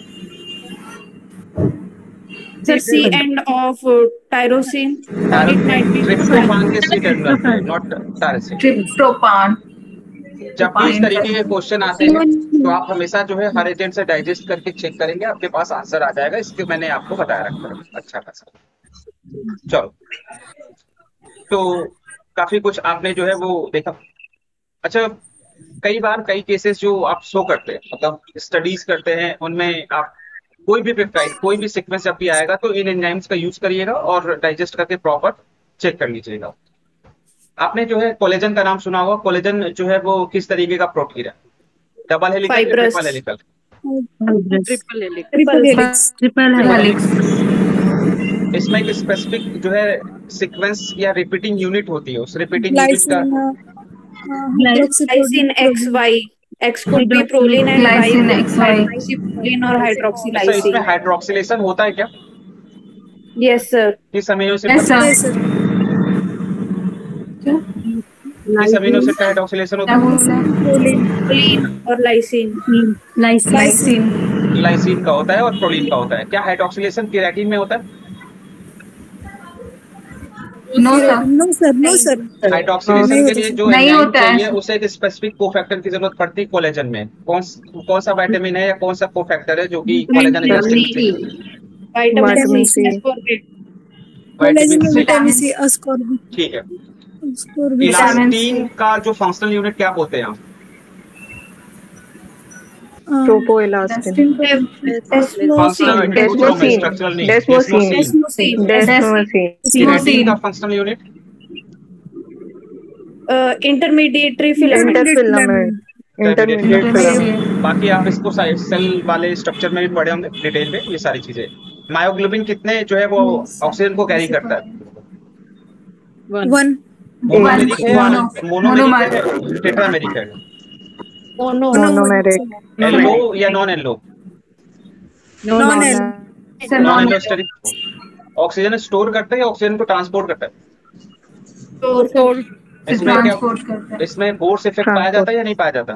Sir C end of tyrosine tryptophan के सी टर्मिनल पे, नॉट टायरोसिन। ट्रिप्टोफान। जब भी इस तरीके के क्वेश्चन आते हैं तो आप हमेशा जो है हर एजेंट से डाइजेस्ट करके चेक करेंगे, आपके पास आंसर आ जाएगा। इसके मैंने आपको बताया रखा है अच्छा खासा। चलो, तो काफी कुछ आपने जो है वो देखा। अच्छा, कई बार कई केसेस जो आप शो करते हैं, मतलब स्टडीज करते हैं, उनमें आप कोई भी पेप्टाइड कोई भी सीक्वेंस जब भी आएगा तो इन एंजाइम्स का यूज करिएगा और डाइजेस्ट करके प्रॉपर चेक कर लीजिएगा। आपने जो है कोलेजन का नाम सुना होगा। कोलेजन जो है वो किस तरीके का प्रोटीन है? डबल हेलिकल या triple helical? Triple helix. Triple helix. इसमें एक स्पेसिफिक जो है सीक्वेंस या रिपीटिंग यूनिट होती है, उस रिपीटिंग यूनिट का glycine X Y, X could be proline and Y glycine X Y. Proline और अच्छा, हाइड्रोक्सिलाइसिन। इसमें हाइड्रोक्सिलेशन होता है क्या? Yes sir. किस अमीनो एसिड Yes, का? sir. किस अमीनो एसिड का हाइड्रोक्सिलेशन होता है? प्रोलिन और लाइसिन। लाइसिन। ग्लाइसिन का होता है और प्रोलीन का होता है। क्या हाइड्रोक्सिलेशन केराटिन में होता है? No sir. No sir, no sir. Hydroxylation के लिए जो नहीं एंजाइम होता है। चाहिए उसे एक स्पेसिफिक कोफैक्टर की जरूरत पड़ती है कोलेजन में। कौन कौन सा विटामिन है या कौन सा कोफैक्टर है जो कि collagen elastic? Vitamin C, ascorbic. Collagen में vitamin C. Vitamin C, ascorbic. ठीक है। अस्कॉर्बिक। इलास्टिन का जो फंक्शनल यूनिट क्या बोलते हैं आप? ट्रोपोइलास्टिन। फंक्शनल यूनिट पूछ रहा हूं मैं, स्ट्रक्चरल नहीं। डेस्मोसिन। डेस्मोसिन। केराटिन का functional unit? Intermediatory filament. Interfilament. Intermediate filament. बाकी आप इसको सेल वाले स्ट्रक्चर में भी पढ़े होंगे डिटेल में ये सारी चीजें। मायोग्लोबिन कितने जो है वो ऑक्सीजन को कैरी करता है? वन। मोनोमेरिक है, मोनो। मोनोमेरिक है, टेट्रामेरिक है? मोनोमेरिक। एल्लो या non allo? Non al. Non allosteric. Oxygen store करता है या ऑक्सीजन को ट्रांसपोर्ट करता है? इसमें क्या ट्रांसपोर्ट करता है। इसमें फोर्स इफेक्ट पाया जाता है या नहीं पाया जाता?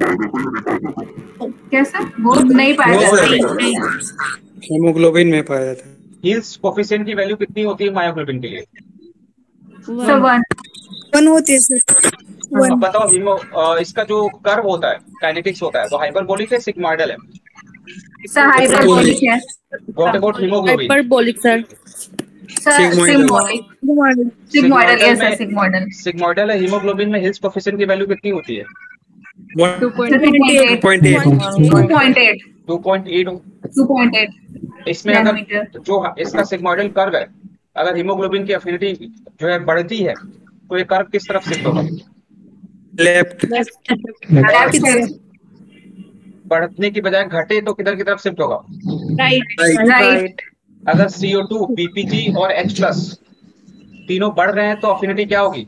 कैसा? वो नहीं पाया जाता। हीमोग्लोबिन में पाया जाता है। हील्स कोफिशिएंट की वैल्यू कितनी होती है मायोग्लोबिन के लिए? Sir one. वन होती है सर। अब वन। बताओ, हीमो अ, इसका जो कर्व होता है काइनेटिक्स होता है, तो हाइपरबोलिक है सिग्मोइडल है? सर हाइपरबोलिक है। What about haemoglobin? Hyperbolic sir. Sir sigmoidal. Sigmoidal, yes sir, sigmoidal. Sigmoidal है। हीमोग्लोबिन में हिल्स कोफिशिएंट की वैल्यू कितनी होती है? Two point eight. Two point eight. Two point eight. Two point eight इसमें अगर जो इसका सिग्मोइडल कर्व है, अगर हीमोग्लोबिन की एफिनिटी जो है बढ़ती है तो ये कर्व किस तरफ शिफ्ट होगा? लेफ्ट। लेफ्ट। बढ़ने की बजाय घटे तो किधर की तरफ शिफ्ट होगा? राइट। राइट। अगर C O two, B P G और H प्लस तीनों बढ़ रहे हैं तो एफिनिटी क्या होगी?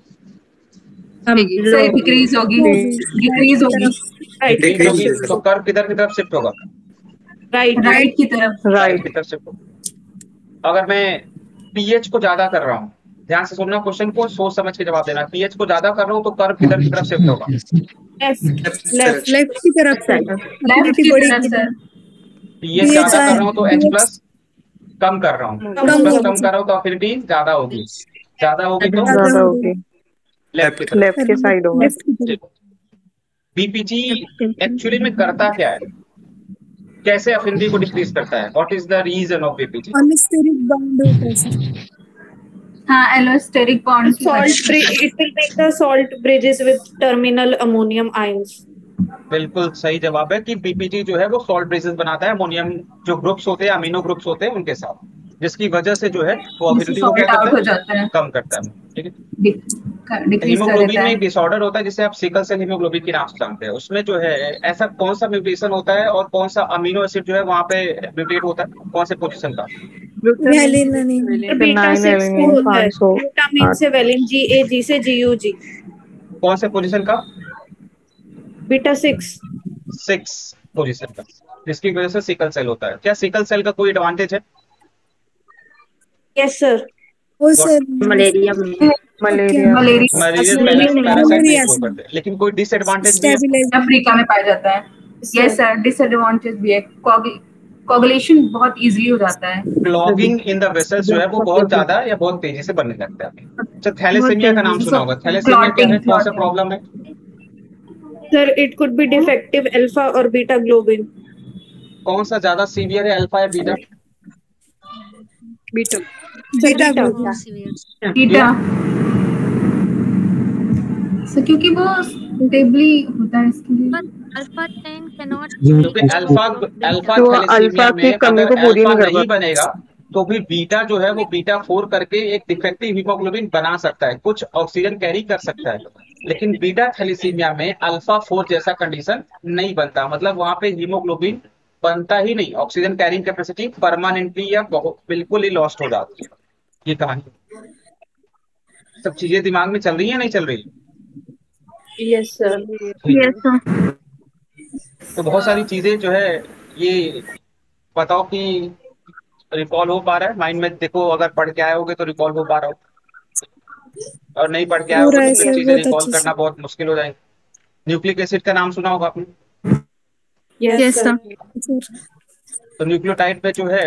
सर डिक्रीज होगी। डिक्रीज होगी। डिक्रीज होगी। तो कर्व किधर की तरफ शिफ्ट होगा? राइट। राइट की तरफ। राइट की तरफ शिफ्ट होगा। अगर मैं पीएच को ज्यादा कर रहा हूँ, ध्यान से सुनना क्वेश्चन को, सोच समझ के जवाब देना। पीएच को ज्यादा कर रहा हूँ तो कर्व किधर की तरफ शिफ्ट होगा? लेफ्ट। लेफ्ट की तरफ सर। लेफ्ट की तरफ सर। पीएच ज्यादा कर रहा हूँ तो H प्लस कम कर रहा हूँ, H प्लस कम कर रहा हूँ तो एफिनिटी ज्यादा होगी। ज्यादा होगी तो ज्यादा होगी लेफ्ट की तरफ। लेफ्ट के साइड होगा। बीपीजी एक्चुअली में करता क्या है? कैसे एफिनिटी को डिक्रीज करता है? What is the reason of BPG? अनस्टेरिक बाउंड होता है सर। हाँ, allosteric bond. Salt bridge. It will make the salt bridges with terminal ammonium ions. बिल्कुल सही जवाब है कि बीपीजी जो है वो सॉल्ट ब्रेसेस बनाता है अमोनियम जो ग्रुप्स होते हैं, अमीनो ग्रुप्स होते हैं उनके साथ, जिसकी वजह से जो है वो एफिनिटी को क्या करता है? कम करता है। ठीक है। हीमोग्लोबिन में एक डिसऑर्डर होता है जिसे आप सिकल सेल हीमोग्लोबिन के नाम से जानते हैं। उसमें जो है ऐसा कौन सा म्यूटेशन होता है और कौन सा अमीनो एसिड जो है वहाँ पे म्यूटेट होता है, कौन से पोजीशन का? बीटा सिक्स को होता है। ग्लूटामीन से वेलिन, जी ए जी से जी यू जी। कौन से पोजीशन का? Beta six. सिक्स पोजीशन पर, जिसकी वजह से सिकल सेल होता है। क्या सिकल सेल का कोई एडवांटेज है? Yes sir. वो सर मलेरिया में मलेरिया मलेरिया मलेरियन पैरासाइट नहीं ग्रो करते, लेकिन कोई डिसएडवांटेज भी है? स्टेबिलाईज अफ्रीका में पाया जाता है। यस सर, डिसएडवांटेज भी है, कोगुलेशन बहुत इजीली हो जाता है। क्लॉगिंग इन द वेसल्स जो है वो बहुत ज्यादा या बहुत तेजी से बनने लगता है। अच्छा, थैलेसीमिया का नाम सुना होगा। थैलेसीमिया क्या है, कौन सा प्रॉब्लम है? Sir it could be defective alpha और बीटा ग्लोबिन। कौन सा ज्यादा सीवियर है, अल्फा या beta? Beta beta More severe. Beta sir, क्योंकि वो स्टेबली होता है इसके लिए। But alpha ten cannot क्योंकि take alpha over beta. Alpha तो थैलेसीमिया अल्फा की में कमी अगर को पूरी अल्फा नहीं कर नहीं पाता। बनेगा तो भी बीटा जो है वो बीटा फोर करके एक डिफेक्टिव हीमोग्लोबिन बना सकता है, कुछ ऑक्सीजन कैरी कर सकता है। लेकिन बीटा थैलेसीमिया में अल्फा फोर जैसा कंडीशन नहीं बनता, मतलब वहां पे हीमोग्लोबिन बनता ही नहीं, ऑक्सीजन कैरिंग कैपेसिटी परमानेंटली या बहुत बिल्कुल ही लॉस्ट हो जाती है। ये कहानी, सब चीजें दिमाग में चल रही है नहीं चल रही? Yes sir. Yes sir. तो बहुत सारी चीजें जो है ये बताओ कि रिकॉल हो पा रहा है माइंड में? देखो, अगर पढ़ के आए होगे तो रिकॉल हो पा रहा हो, और नहीं पढ़ के आए हो होगे रहा तो है फिर सर, चीजें बहुत रिकॉल अच्छे करना से। बहुत मुश्किल हो जाएगी। न्यूक्लिक एसिड का नाम सुना होगा आपने? Yes sir. तो न्यूक्लियोटाइड में जो है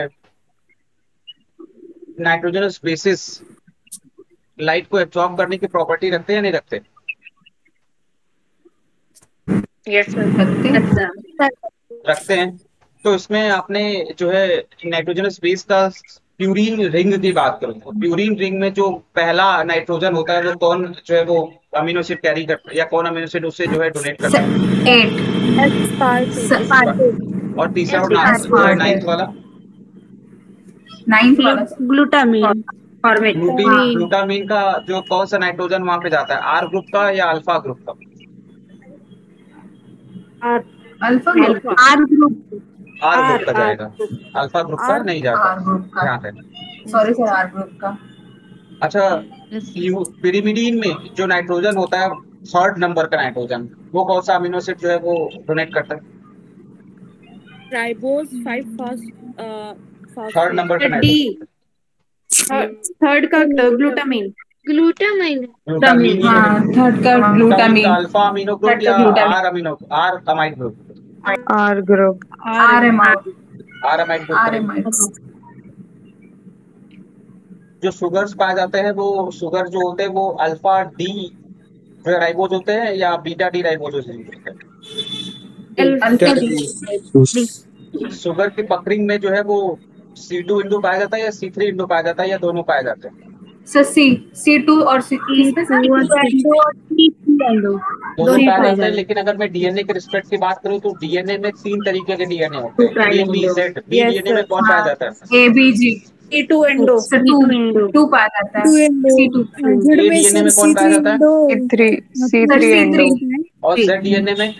नाइट्रोजनस बेसिस लाइट को एब्जॉर्ब करने की प्रॉपर्टी रखते हैं या नहीं रखते? Yes sir. रखते हैं। रखते हैं। तो इसमें आपने जो है नाइट्रोजनस बेस का प्यूरीन रिंग की बात करूं तो प्यूरीन रिंग में जो पहला नाइट्रोजन होता है वो कौन जो है वो अमीनो एसिड कैरी करता है, या कौन अमीनो एसिड उससे जो है डोनेट करता है? एट और तीसरा और Aspartate. नाइन्थ वाला नाइन्थ वाला ग्लूटामीन फॉर्मेट। ग्लूटीन ग्लूटामीन का जो कौन सा नाइट्रोजन वहां पे जाता है, आर ग्रुप का या अल्फा ग्रुप का? Alpha group. R group. R group का जाएगा, अल्फा ग्रुप का नहीं जाता। आर ग्रुप का, ध्यान रखना। सॉरी सर, आर ग्रुप का। अच्छा, पिरिमिडीन में जो नाइट्रोजन होता है थर्ड नंबर का नाइट्रोजन, वो कौन सा अमीनो एसिड जो है वो डोनेट करता है? Ribose five phosphate third number का डी। नाइट्रोजन थर्ड का ग्लूटामीन। Glutamine. ग्लूटामीन। हाँ, थर्ड का glutamine. Alpha amino group Third का या glutamine. R amino R amide group? R group. R M R R amide group R करेंगे। M R जो sugars पाए जाते हैं वो शुगर जो होते हैं वो अल्फा डी जो राइबोज होते हैं या बीटा डी राइबोज होते हैं? Alpha D. शुगर के पकरिंग में जो है वो सी टू इंडो पाया जाता है या सी थ्री इंडो पाया जाता है या दोनों पाए जाते हैं? सर सी सी टू और सी किसमें सर? दोनों पाए जाते हैं, लेकिन अगर मैं डीएनए के रिस्पेक्ट की बात करूं तो डीएनए में तीन तरीके के डीएनए होते हैं, A B Z. B DNA में कौन पाया जाता है? A B G. C two endo. Sir two two पाया जाता टू है। Endo C two. A DNA में कौन पाया जाता है? C three C sir three C endo. Three. और जेड डीएनए में?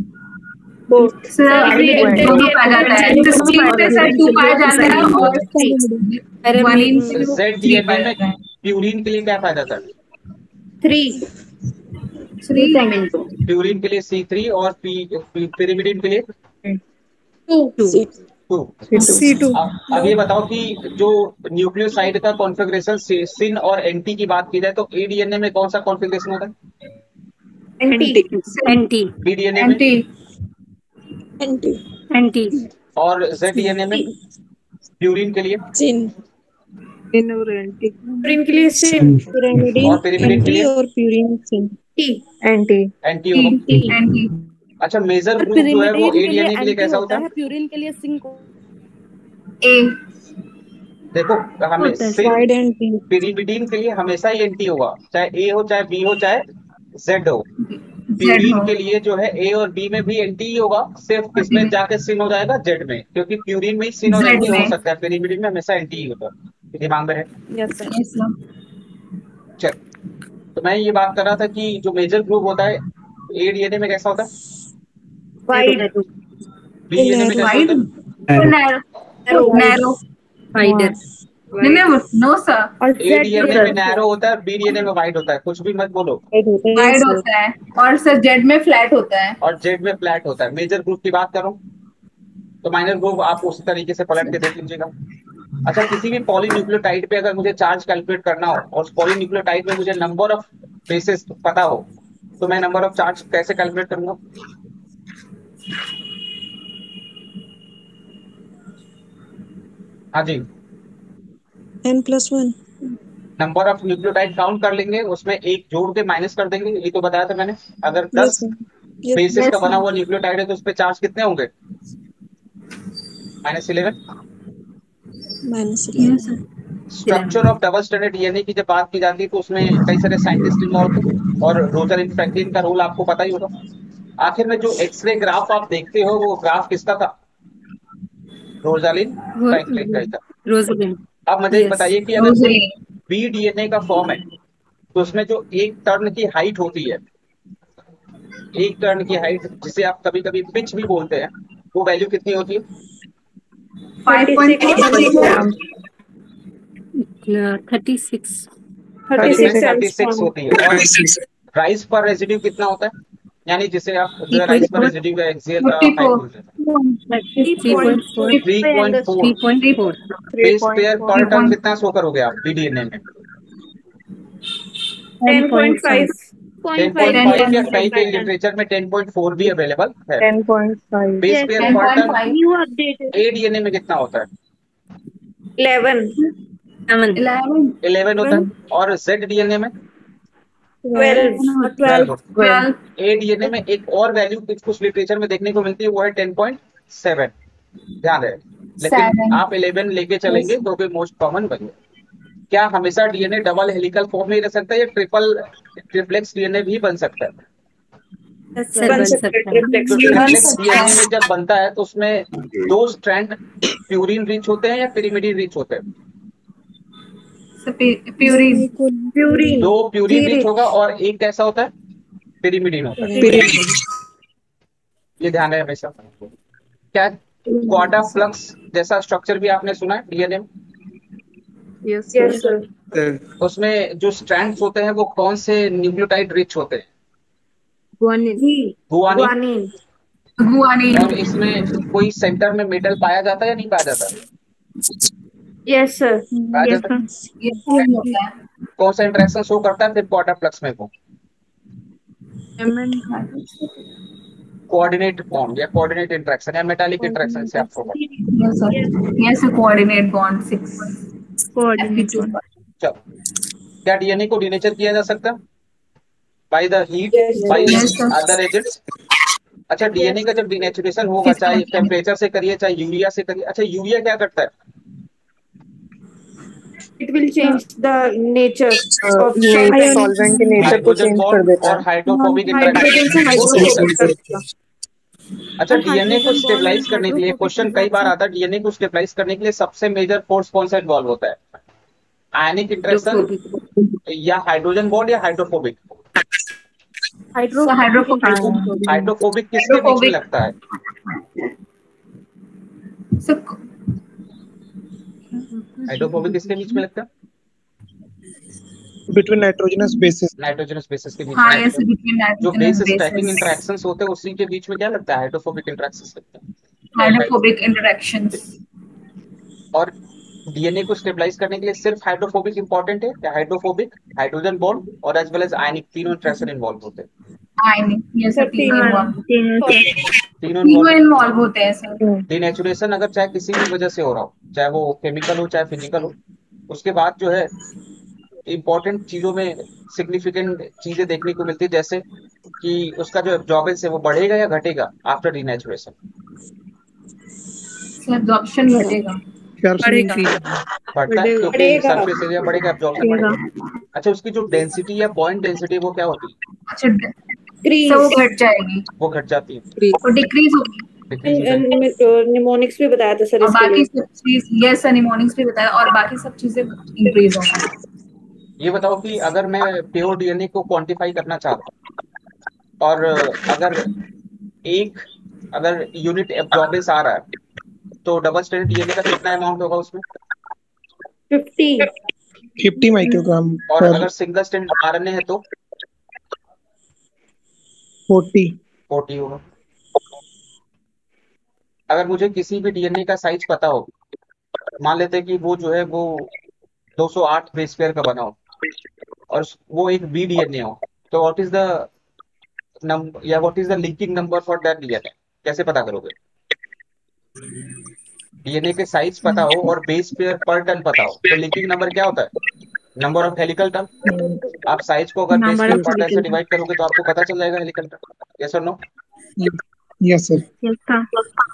सर दोनों पाया जाता है, सिस्टीन पे सर टू पाया जाता है और वन इन जेड डीएनए में प्यूरिन के लिए क्या पाया जाता है? थ्री। थ्री। प्यूरिन के लिए सी थ्री और पिरिमिडिन के लिए टू। टू। C to. अब अब ये बताओ कि जो न्यूक्लियोसाइड का कॉन्फ़िगरेशन सिन और एंटी की बात की जाए तो ए डीएनए में कौन सा कॉन्फ़िगरेशन होता है? एंटी। एंटी बी डीएनए में? एंटी। एंटी और जेड डीएनए में प्यूरिन के लिए? चिन। प्यूरिन के लिए सिन। और पिरिमिडिन के लिए? और प्यूरिन चिन। टी। एंटी। एंटी होगा। एंटी। अच्छा, मेजर ग्रुप जो है वो ए डीएनए के लिए कैसा होता है? प्यूरिन के लिए सिंक। ए। देखो, हमें सिन पिरिमिडिन के लिए हमेशा ही एंटी होगा, चाहे ए हो चाहे बी हो चाहे जेड हो। प्यूरिन के लिए जो है ए और बी में भी एंटी ही होगा, सिर्फ किसमें जाके सिन हो जाएगा? जेड में, क्योंकि प्यूरिन में ही सिन और एंटी हो सकता है, पिरिमिडिन में हमेशा एंटी ही होता है। दिमाग में है? Yes sir. चल, तो मैं ये बात कर रहा था कि जो मेजर ग्रुप होता है ए डीएनए में कैसा होता है? वाइड। बी डीएनए में कैसा होता है? नैरो। नैरो। फाइडर। नहीं नहीं नो सर। और ए Z डीएनए में नैरो होता है, बी डीएनए में वाइड होता है, कुछ भी मत बोलो। वाइड होता है और सर जेड में फ्लैट होता है। और जेड में फ्लैट होता है। मेजर ग्रुप की बात करो तो माइनर ग्रुप आप उसी तरीके से पलट के देख लीजिएगा। अच्छा, किसी भी पॉलीन्यूक्लियोटाइड पे अगर मुझे चार्ज कैलकुलेट करना हो और उस पॉलीन्यूक्लियोटाइड में मुझे नंबर ऑफ बेसिस पता हो तो मैं नंबर ऑफ चार्ज कैसे कैलकुलेट करूंगा? हाँ जी, N plus one. Number of nucleotide count कर लेंगे, उसमें एक जोड़ के माइनस कर देंगे। ये तो बताया था मैंने। अगर यस दस सर, यस बेसिस का yes, बना sir. हुआ न्यूक्लियोटाइड है तो उस पे चार्ज कितने होंगे? Minus eleven. Minus Yes, eleven. sir. Structure of double standard DNA की जब बात की जाती है तो उसमें कई सारे साइंटिस्ट इन्वॉल्व थे और रोजलिंड फ्रैंकलिन का रोल आपको पता ही होगा। आखिर में जो एक्सरे ग्राफ आप देखते हो वो ग्राफ किसका था? रोजलिंड फ्रैंकलिन का ही था। रोजलिन। अब मुझे एक Yes. बताइए कि अगर कोई Rosalind. बी डीएनए का फॉर्म है तो उसमें जो एक टर्न की हाइट होती है, एक टर्न की हाइट जिसे आप कभी कभी पिच भी बोलते हैं, वो वैल्यू कितनी होती है? five point eight thirty six. Thirty six thirty six होती है। और राइस पर रेजिड्यू कितना होता है? यानी जिसे आप राइस पर रेजिड्यू का एक्सियल हाइट बोलते हैं, three point four. Base pair per turn कितना शो करोगे आप बीडीएनए में? Ten point five. Ten point five या कहीं कहीं लिटरेचर में टेन पॉइंट फोर भी अवेलेबल है। Ten point five. Base pair ten per point turn five. New updated A DNA में कितना होता है? इलेवन। eleven. इलेवन होता है। और जेड डीएनए में twelve. Twelve. twelve. A DNA में एक और वैल्यू कुछ लिटरेचर में देखने को मिलती है, वो है टेन पॉइंट सेवन। ध्यान रहे, लेकिन Seven. आप इलेवन लेके चलेंगे तो भी मोस्ट कॉमन बनिए। क्या हमेशा डीएनए डबल हेलिकल फॉर्म में ही रह सकता है या ट्रिपल ट्रिप्लेक्स डीएनए भी बन सकता है? बन सकते हैं ट्रिप्लेक्स। तो ट्रिप्लेक्स डीएनए में जब बनता है तो उसमें दो स्ट्रैंड प्यूरिन रिच होते हैं या पिरिमिडिन रिच होते हैं? So, pu- purine. प्यूरिन। दो प्यूरिन रिच होगा और एक कैसा होता है? पिरिमिडिन होता है। ये ध्यान है हमेशा। क्या क्वाड्रा फ्लक्स जैसा स्ट्रक्चर भी आपने सुना है डीएनए में? Yes sir. उसमें जो स्ट्रैंड्स होते हैं वो कौन से न्यूक्लियोटाइड रिच होते हैं? गुआनिन। गुआनिन। Guanine. और इसमें कोई सेंटर में मेटल पाया जाता है या नहीं पाया जाता? Yes sir. पाया जाता है। ये form होता है. कौन सा इंटरेक्शन शो करता है फिर क्वाड्रा फ्लक्स में? वो कोऑर्डिनेट बॉन्ड या कोऑर्डिनेट इंटरेक्शन या मेटालिक इंटरेक्शन से आप शो करते हैं। Yes, sir. Yes, a coordinate bond six. Coordinate. चलो, क्या डीएनए को डीनेचर किया जा सकता है by the heat, Yes, by Yes, sir. Other agents? अच्छा, डीएनए का जब डीनेचुरेशन होगा, चाहे टेम्परेचर से करिए चाहे यूरिया से करिए। अच्छा, यूरिया क्या करता है? It will change the nature of ये सॉल्वेंट के नेचर को हाइड्रोजन चेंज कर बॉन्ड देता और है। हाइड्रोफोबिक हाइड्रोजन से इंटरेक्शन। अच्छा, और डीएनए को हाइड्रोजन स्टेबलाइज बॉन्ड करने के लिए हाइड्रोफोबिक क्वेश्चन कई बार आता है, डीएनए को स्टेबलाइज करने के लिए सबसे मेजर फोर्स कौन सा इन्वॉल्व होता है? आयनिक इंटरेक्शन या हाइड्रोजन बॉन्ड या hydrophobic? Hydro So, hydrophobic. Hydrophobic किसके बीच में Hydrophobic. लगता है? So, हाइड्रोफोबिक किसके बीच में लगता है? Between nitrogenous bases. Nitrogenous bases के बीच हाँ, में। yes, between जो nitrogen base and stacking bases. Interactions होते हैं उसी के बीच में क्या लगता है? हाइड्रोफोबिक इंटरेक्शंस लगते हैं। Hydrophobic interactions. और डीएनए को स्टेबलाइज करने के लिए सिर्फ हाइड्रोफोबिक इंपॉर्टेंट है या हाइड्रोफोबिक, हाइड्रोजन बॉन्ड और एज वेल एज आयनिक तीनों इंटरेक्शन इन्वॉल्व होते हैं? Ionic. Yes, sir. तीनों involved. तीनों तीनों इन्वॉल्व। involved होते हैं सर. डीनेचुरेशन अगर चाहे किसी भी वजह से हो रहा हो, चाहे वो केमिकल हो चाहे फिजिकल हो, उसके बाद जो है इंपॉर्टेंट चीजों में सिग्निफिकेंट चीजें देखने को मिलती है, जैसे कि उसका जो एब्जॉर्बेंस है वो बढ़ेगा या घटेगा आफ्टर डीनेचुरेशन? Absorption घटेगा. बढ़ेगा। बढ़ता है क्योंकि सरफेस एरिया बढ़ेगा, एब्जॉर्प्शन बढ़ेगा। अच्छा, उसकी जो डेंसिटी या पॉइंट डेंसिटी वो क्या होती है? अच्छा, so वो घट जाएगी. वो घट जाती है, वो डिक्रीज होगी. decrease हो जाती है। निमोनिक्स भी बताया था सर और इसके बाकी लिए। सब चीज यस सर निमोनिक्स भी बताया और बाकी सब चीजें इंक्रीज होंगी. ये बताओ कि अगर मैं प्योर डीएनए को क्वांटिफाई करना चाहता हूँ और अगर एक अगर यूनिट एब्जॉर्बेंस आ रहा है तो डबल स्टैंडर्ड डीएनए का कितना अमाउंट होगा उसमें? फिफ्टी फिफ्टी माइक्रोग्राम और पर अगर सिंगल स्ट्रैंड आरएनए है तो फोर्टी फोर्टी होगा। अगर मुझे किसी भी डीएनए का साइज पता हो, मान लेते हैं कि वो जो है वो दो सौ आठ बेस पेयर का बना हो और वो एक बी डीएनए हो, तो व्हाट इज द नंबर या what is the linking number for that DNA, कैसे पता करोगे? डीएनए के साइज पता हो और बेस पेयर पर टर्न पता हो, तो लिंकिंग नंबर क्या होता है? Number of helical turn. आप साइज को अगर बेस नंबर पेयर ऑफ पर टर्न से हेलिकल डिवाइड करोगे तो आपको पता चल जाएगा हेलिकल टर्न। यस और नो? Yes sir. यस था।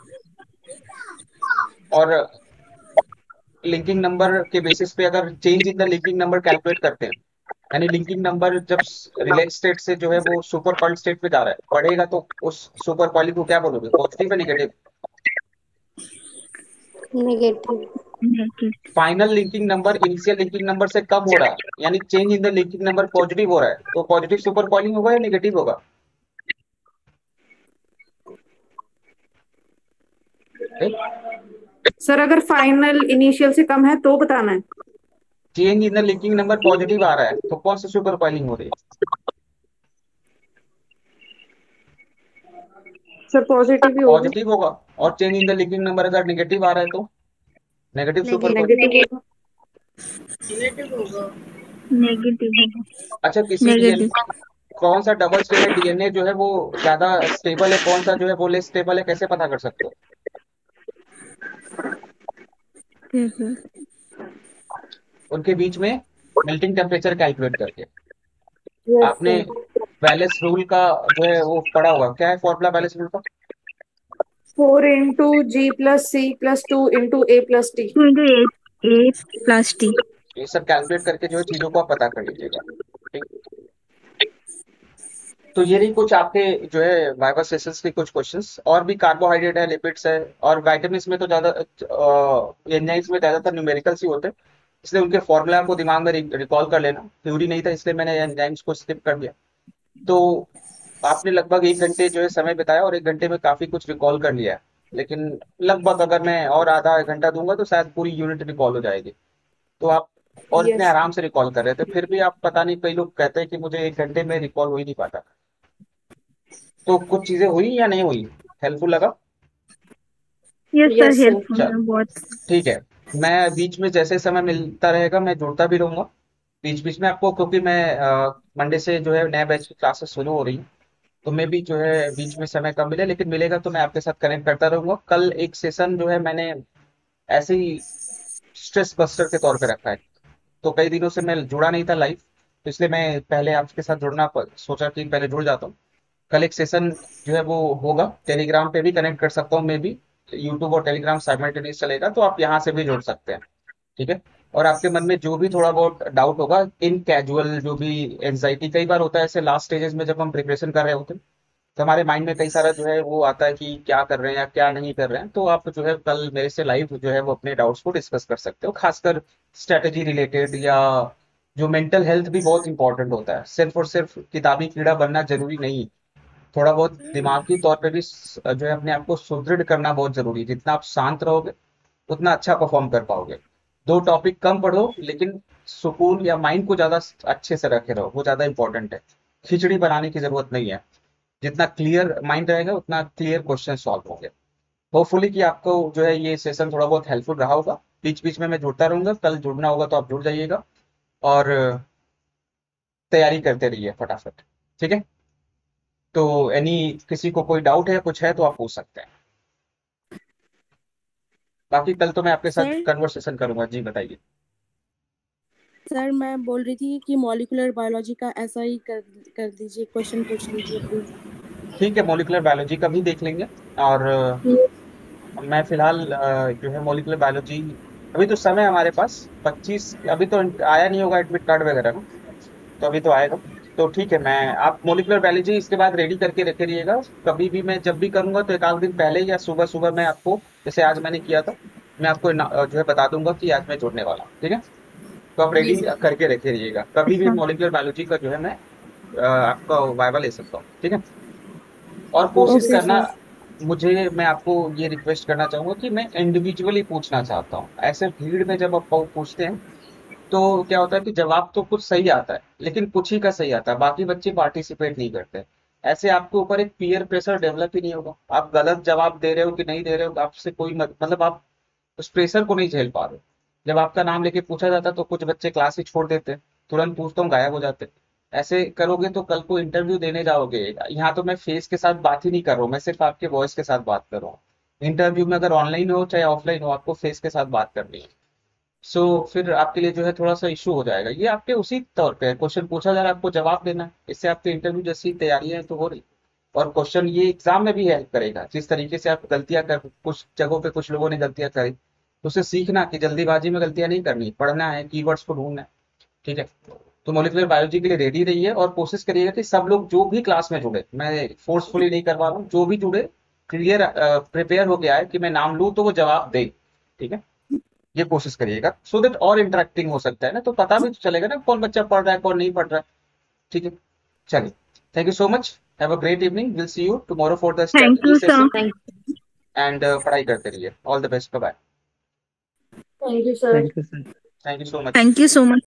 और लिंकिंग नंबर के बेसिस पे अगर change in the linking number calculate करते हैं, यानी लिंकिंग नंबर जब रिलैक्स स्टेट से जो है वो सुपर कॉइल्ड स्टेट में जा रहा है, बढ़ेगा, तो उस सुपर कॉइलिंग को क्या बोलोगे, पॉजिटिव या negative? Negative. Final linking number initial linking number से कम हो रहा है, यानी change in the linking number positive हो रहा है, तो पॉजिटिव सुपर कॉइलिंग होगा या नेगेटिव होगा? सर अगर फाइनल इनिशियल से कम है तो बताना है। Change in the linking number positive आ रहा है तो कौन सा सुपर कॉइलिंग हो रही है? सर पॉजिटिव ही होगी। पॉजिटिव होगा। और change in the linking number अगर नेगेटिव आ रहा है तो नेगेटिव सुपर कॉइलिंग। नेगेटिव होगा। नेगेटिव होगा। अच्छा, किसी डीएनए कौन सा डबल स्ट्रैंडेड डीएनए जो है वो ज्यादा स्टेबल है, कौन सा जो है वो लेस स्टेबल है, कैसे पता कर सकते हो? उनके बीच में मेल्टिंग टेम्परेचर कैलकुलेट करके। आपने वैलेस रूल का जो है वो पढ़ा होगा, क्या है फॉर्मूला वैलेस रूल का? Four into G plus C plus two into A plus T. Two into A A plus T. ये सब कैलकुलेट करके जो है चीजों को आप पता कर लीजिएगा। ठीक, तो ये रही कुछ आपके जो है वाइवा सेशंस के कुछ क्वेश्चंस। और भी कार्बोहाइड्रेट है, लिपिड्स है, और विटामिन्स में तो ज्यादा, एंजाइम्स में ज्यादातर न्यूमेरिकल्स ही होते हैं, इसलिए उनके फॉर्मूला को दिमाग में रिकॉल कर लेना। थ्योरी नहीं था इसलिए मैंने एंजाइम्स को स्किप कर दिया। तो आपने लगभग एक घंटे जो है समय बिताया और एक घंटे में काफी कुछ रिकॉल कर लिया है, लेकिन लगभग अगर मैं और आधा एक घंटा दूंगा तो शायद पूरी यूनिट रिकॉल हो जाएगी। तो आप और इतने Yes. आराम से रिकॉल कर रहे थे, फिर भी आप पता नहीं, कई लोग कहते हैं कि मुझे एक घंटे में रिकॉल हो ही नहीं पाता। तो कुछ चीजें हुई या नहीं हुई, हेल्पफुल लगा? Yes sir, Yes, sir. Helpful है बहुत। ठीक है, मैं बीच में जैसे समय मिलता रहेगा मैं जुड़ता भी रहूंगा बीच बीच में आपको, क्योंकि मैं मंडे से जो है नया बैच की क्लासेस शुरू हो रही है, तो मैं भी जो है बीच में समय कम मिले, लेकिन मिलेगा तो मैं आपके साथ कनेक्ट करता रहूंगा। कल एक सेशन जो है मैंने ऐसे ही स्ट्रेस बस्टर के तौर पे रखा है, तो कई दिनों से मैं जुड़ा नहीं था लाइव, तो इसलिए मैं पहले आपके साथ जुड़ना प- सोचा कि पहले जुड़ जाता हूँ। कल एक सेशन जो है वो होगा, टेलीग्राम पे भी कनेक्ट कर सकता हूँ मैं भी, यूट्यूब और टेलीग्राम साइमल्टेनियस चलेगा, तो आप यहाँ से भी जुड़ सकते हैं। ठीक है, और आपके मन में जो भी थोड़ा बहुत डाउट होगा, इन कैजुअल जो भी एंजाइटी, कई बार होता है ऐसे लास्ट स्टेजेस में जब हम प्रिपरेशन कर रहे होते हैं तो हमारे माइंड में कई सारा जो है वो आता है कि क्या कर रहे हैं या क्या नहीं कर रहे हैं, तो आप जो है कल मेरे से लाइव जो है वो अपने डाउट्स को डिस्कस कर सकते हो, खासकर स्ट्रेटेजी रिलेटेड, या जो मेंटल हेल्थ भी बहुत इंपॉर्टेंट होता है। सिर्फ और सिर्फ किताबी कीड़ा बनना जरूरी नहीं, थोड़ा बहुत दिमागी तौर पे भी स- जो है अपने आप को सुदृढ़ करना बहुत जरूरी है। जितना आप शांत रहोगे उतना अच्छा परफॉर्म कर पाओगे। दो टॉपिक कम पढ़ो लेकिन सुकून या माइंड को ज्यादा अच्छे से रखे रहो, वो ज्यादा इंपॉर्टेंट है। खिचड़ी बनाने की जरूरत नहीं है, जितना क्लियर माइंड रहेगा उतना क्लियर क्वेश्चन सॉल्व होंगे। होपफुली कि आपको जो है ये सेशन थोड़ा बहुत हेल्पफुल रहा होगा। बीच बीच में मैं जुड़ता रहूंगा, कल जुड़ना होगा तो आप जुड़ जाइएगा और तैयारी करते रहिए फटाफट। ठीक है, तो एनी किसी को कोई डाउट है या कुछ है तो आप पूछ सकते हैं, बाकी कल तो मैं आपके साथ सर कन्वर्सेशन करूंगा। जी बताइए। सर मैं बोल रही थी कि मॉलिक्यूलर बायोलॉजी का ऐसा ही कर कर दीजिए, क्वेश्चन पूछ लीजिए प्लीज। ठीक है, मॉलिक्यूलर बायोलॉजी का भी देख लेंगे। और अ, मैं फिलहाल अ, जो है मॉलिक्यूलर बायोलॉजी, अभी तो समय है हमारे पास पच्चीस, अभी तो आया नहीं होगा एडमिट कार्ड वगैरह ना, तो अभी तो आएगा। तो ठीक है, मैं आप मॉलिक्यूलर बायोलॉजी इसके बाद रेडी करके रखे रहिएगा। कभी भी मैं जब भी करूंगा तो एक आध दिन पहले या सुबह सुबह मैं आपको, जैसे आज मैंने किया था, मैं आपको ना- जो है बता दूंगा कि आज मैं जुड़ने वाला हूँ। ठीक है, तो आप रेडी करके रखे रहिएगा, कभी भी मॉलिक्यूलर बायोलॉजी का जो है मैं अ, आपका वाइवा ले सकता हूँ। ठीक है, और कोशिश ओके करना सर। मुझे मैं आपको ये रिक्वेस्ट करना चाहूंगा कि मैं इंडिविजुअली पूछना चाहता हूँ। ऐसे भीड़ में जब आप पूछते हैं तो क्या होता है कि जवाब तो कुछ सही आता है लेकिन कुछ ही का सही आता है, बाकी बच्चे पार्टिसिपेट नहीं करते। ऐसे आपके ऊपर एक पीयर प्रेशर डेवलप ही नहीं होगा। आप गलत जवाब दे रहे हो कि नहीं दे रहे हो, आपसे कोई मत, मतलब आप उस प्रेशर को नहीं झेल पा रहे हो। जब आपका नाम लेके पूछा जाता है तो कुछ बच्चे क्लास ही छोड़ देते हैं, तुरंत पूछता हूँ गायब हो जाते हैं। ऐसे करोगे तो कल को इंटरव्यू देने जाओगे, यहाँ तो मैं फेस के साथ बात ही नहीं कर रहा हूँ, मैं सिर्फ आपके वॉइस के साथ बात कर रहा हूँ। इंटरव्यू में अगर ऑनलाइन हो चाहे ऑफलाइन हो, आपको फेस के साथ बात करनी है। सो फिर आपके लिए जो है थोड़ा सा इशू हो जाएगा। ये आपके उसी तौर पे क्वेश्चन पूछा जा रहा है, आपको जवाब देना है। इससे आपके इंटरव्यू जैसी तैयारियां तो हो रही, और क्वेश्चन ये एग्जाम में भी हेल्प करेगा। जिस तरीके से आप गलतियां कर, कुछ जगहों पे कुछ लोगों ने गलतियां करी, तो उसे सीखना कि जल्दीबाजी में गलतियां नहीं करनी, पढ़ना है, कीवर्ड्स को ढूंढना है। ठीक है, तो मॉलिक्यूलर बायोलॉजी के लिए रेडी रहिए और कोशिश करिएगा कि सब लोग जो भी क्लास में जुड़े, मैं फोर्सफुली नहीं करवा रहा हूँ, जो भी जुड़े क्लियर प्रिपेयर हो गया है कि मैं नाम लूँ तो वो जवाब दे। ठीक है, ये कोशिश करिएगा सो दैट और इंटरेक्टिंग हो सकता है ना, तो पता भी तो चलेगा ना कौन बच्चा पढ़ रहा है कौन नहीं पढ़ रहा है। ठीक है, चलिए, thank you so much, have a great evening, will see you tomorrow for the thank you strategy sir. Session and पढ़ाई करते रहिए। All the best, bye. Thank you sir. Thank you sir. Thank you so much. Thank you so much.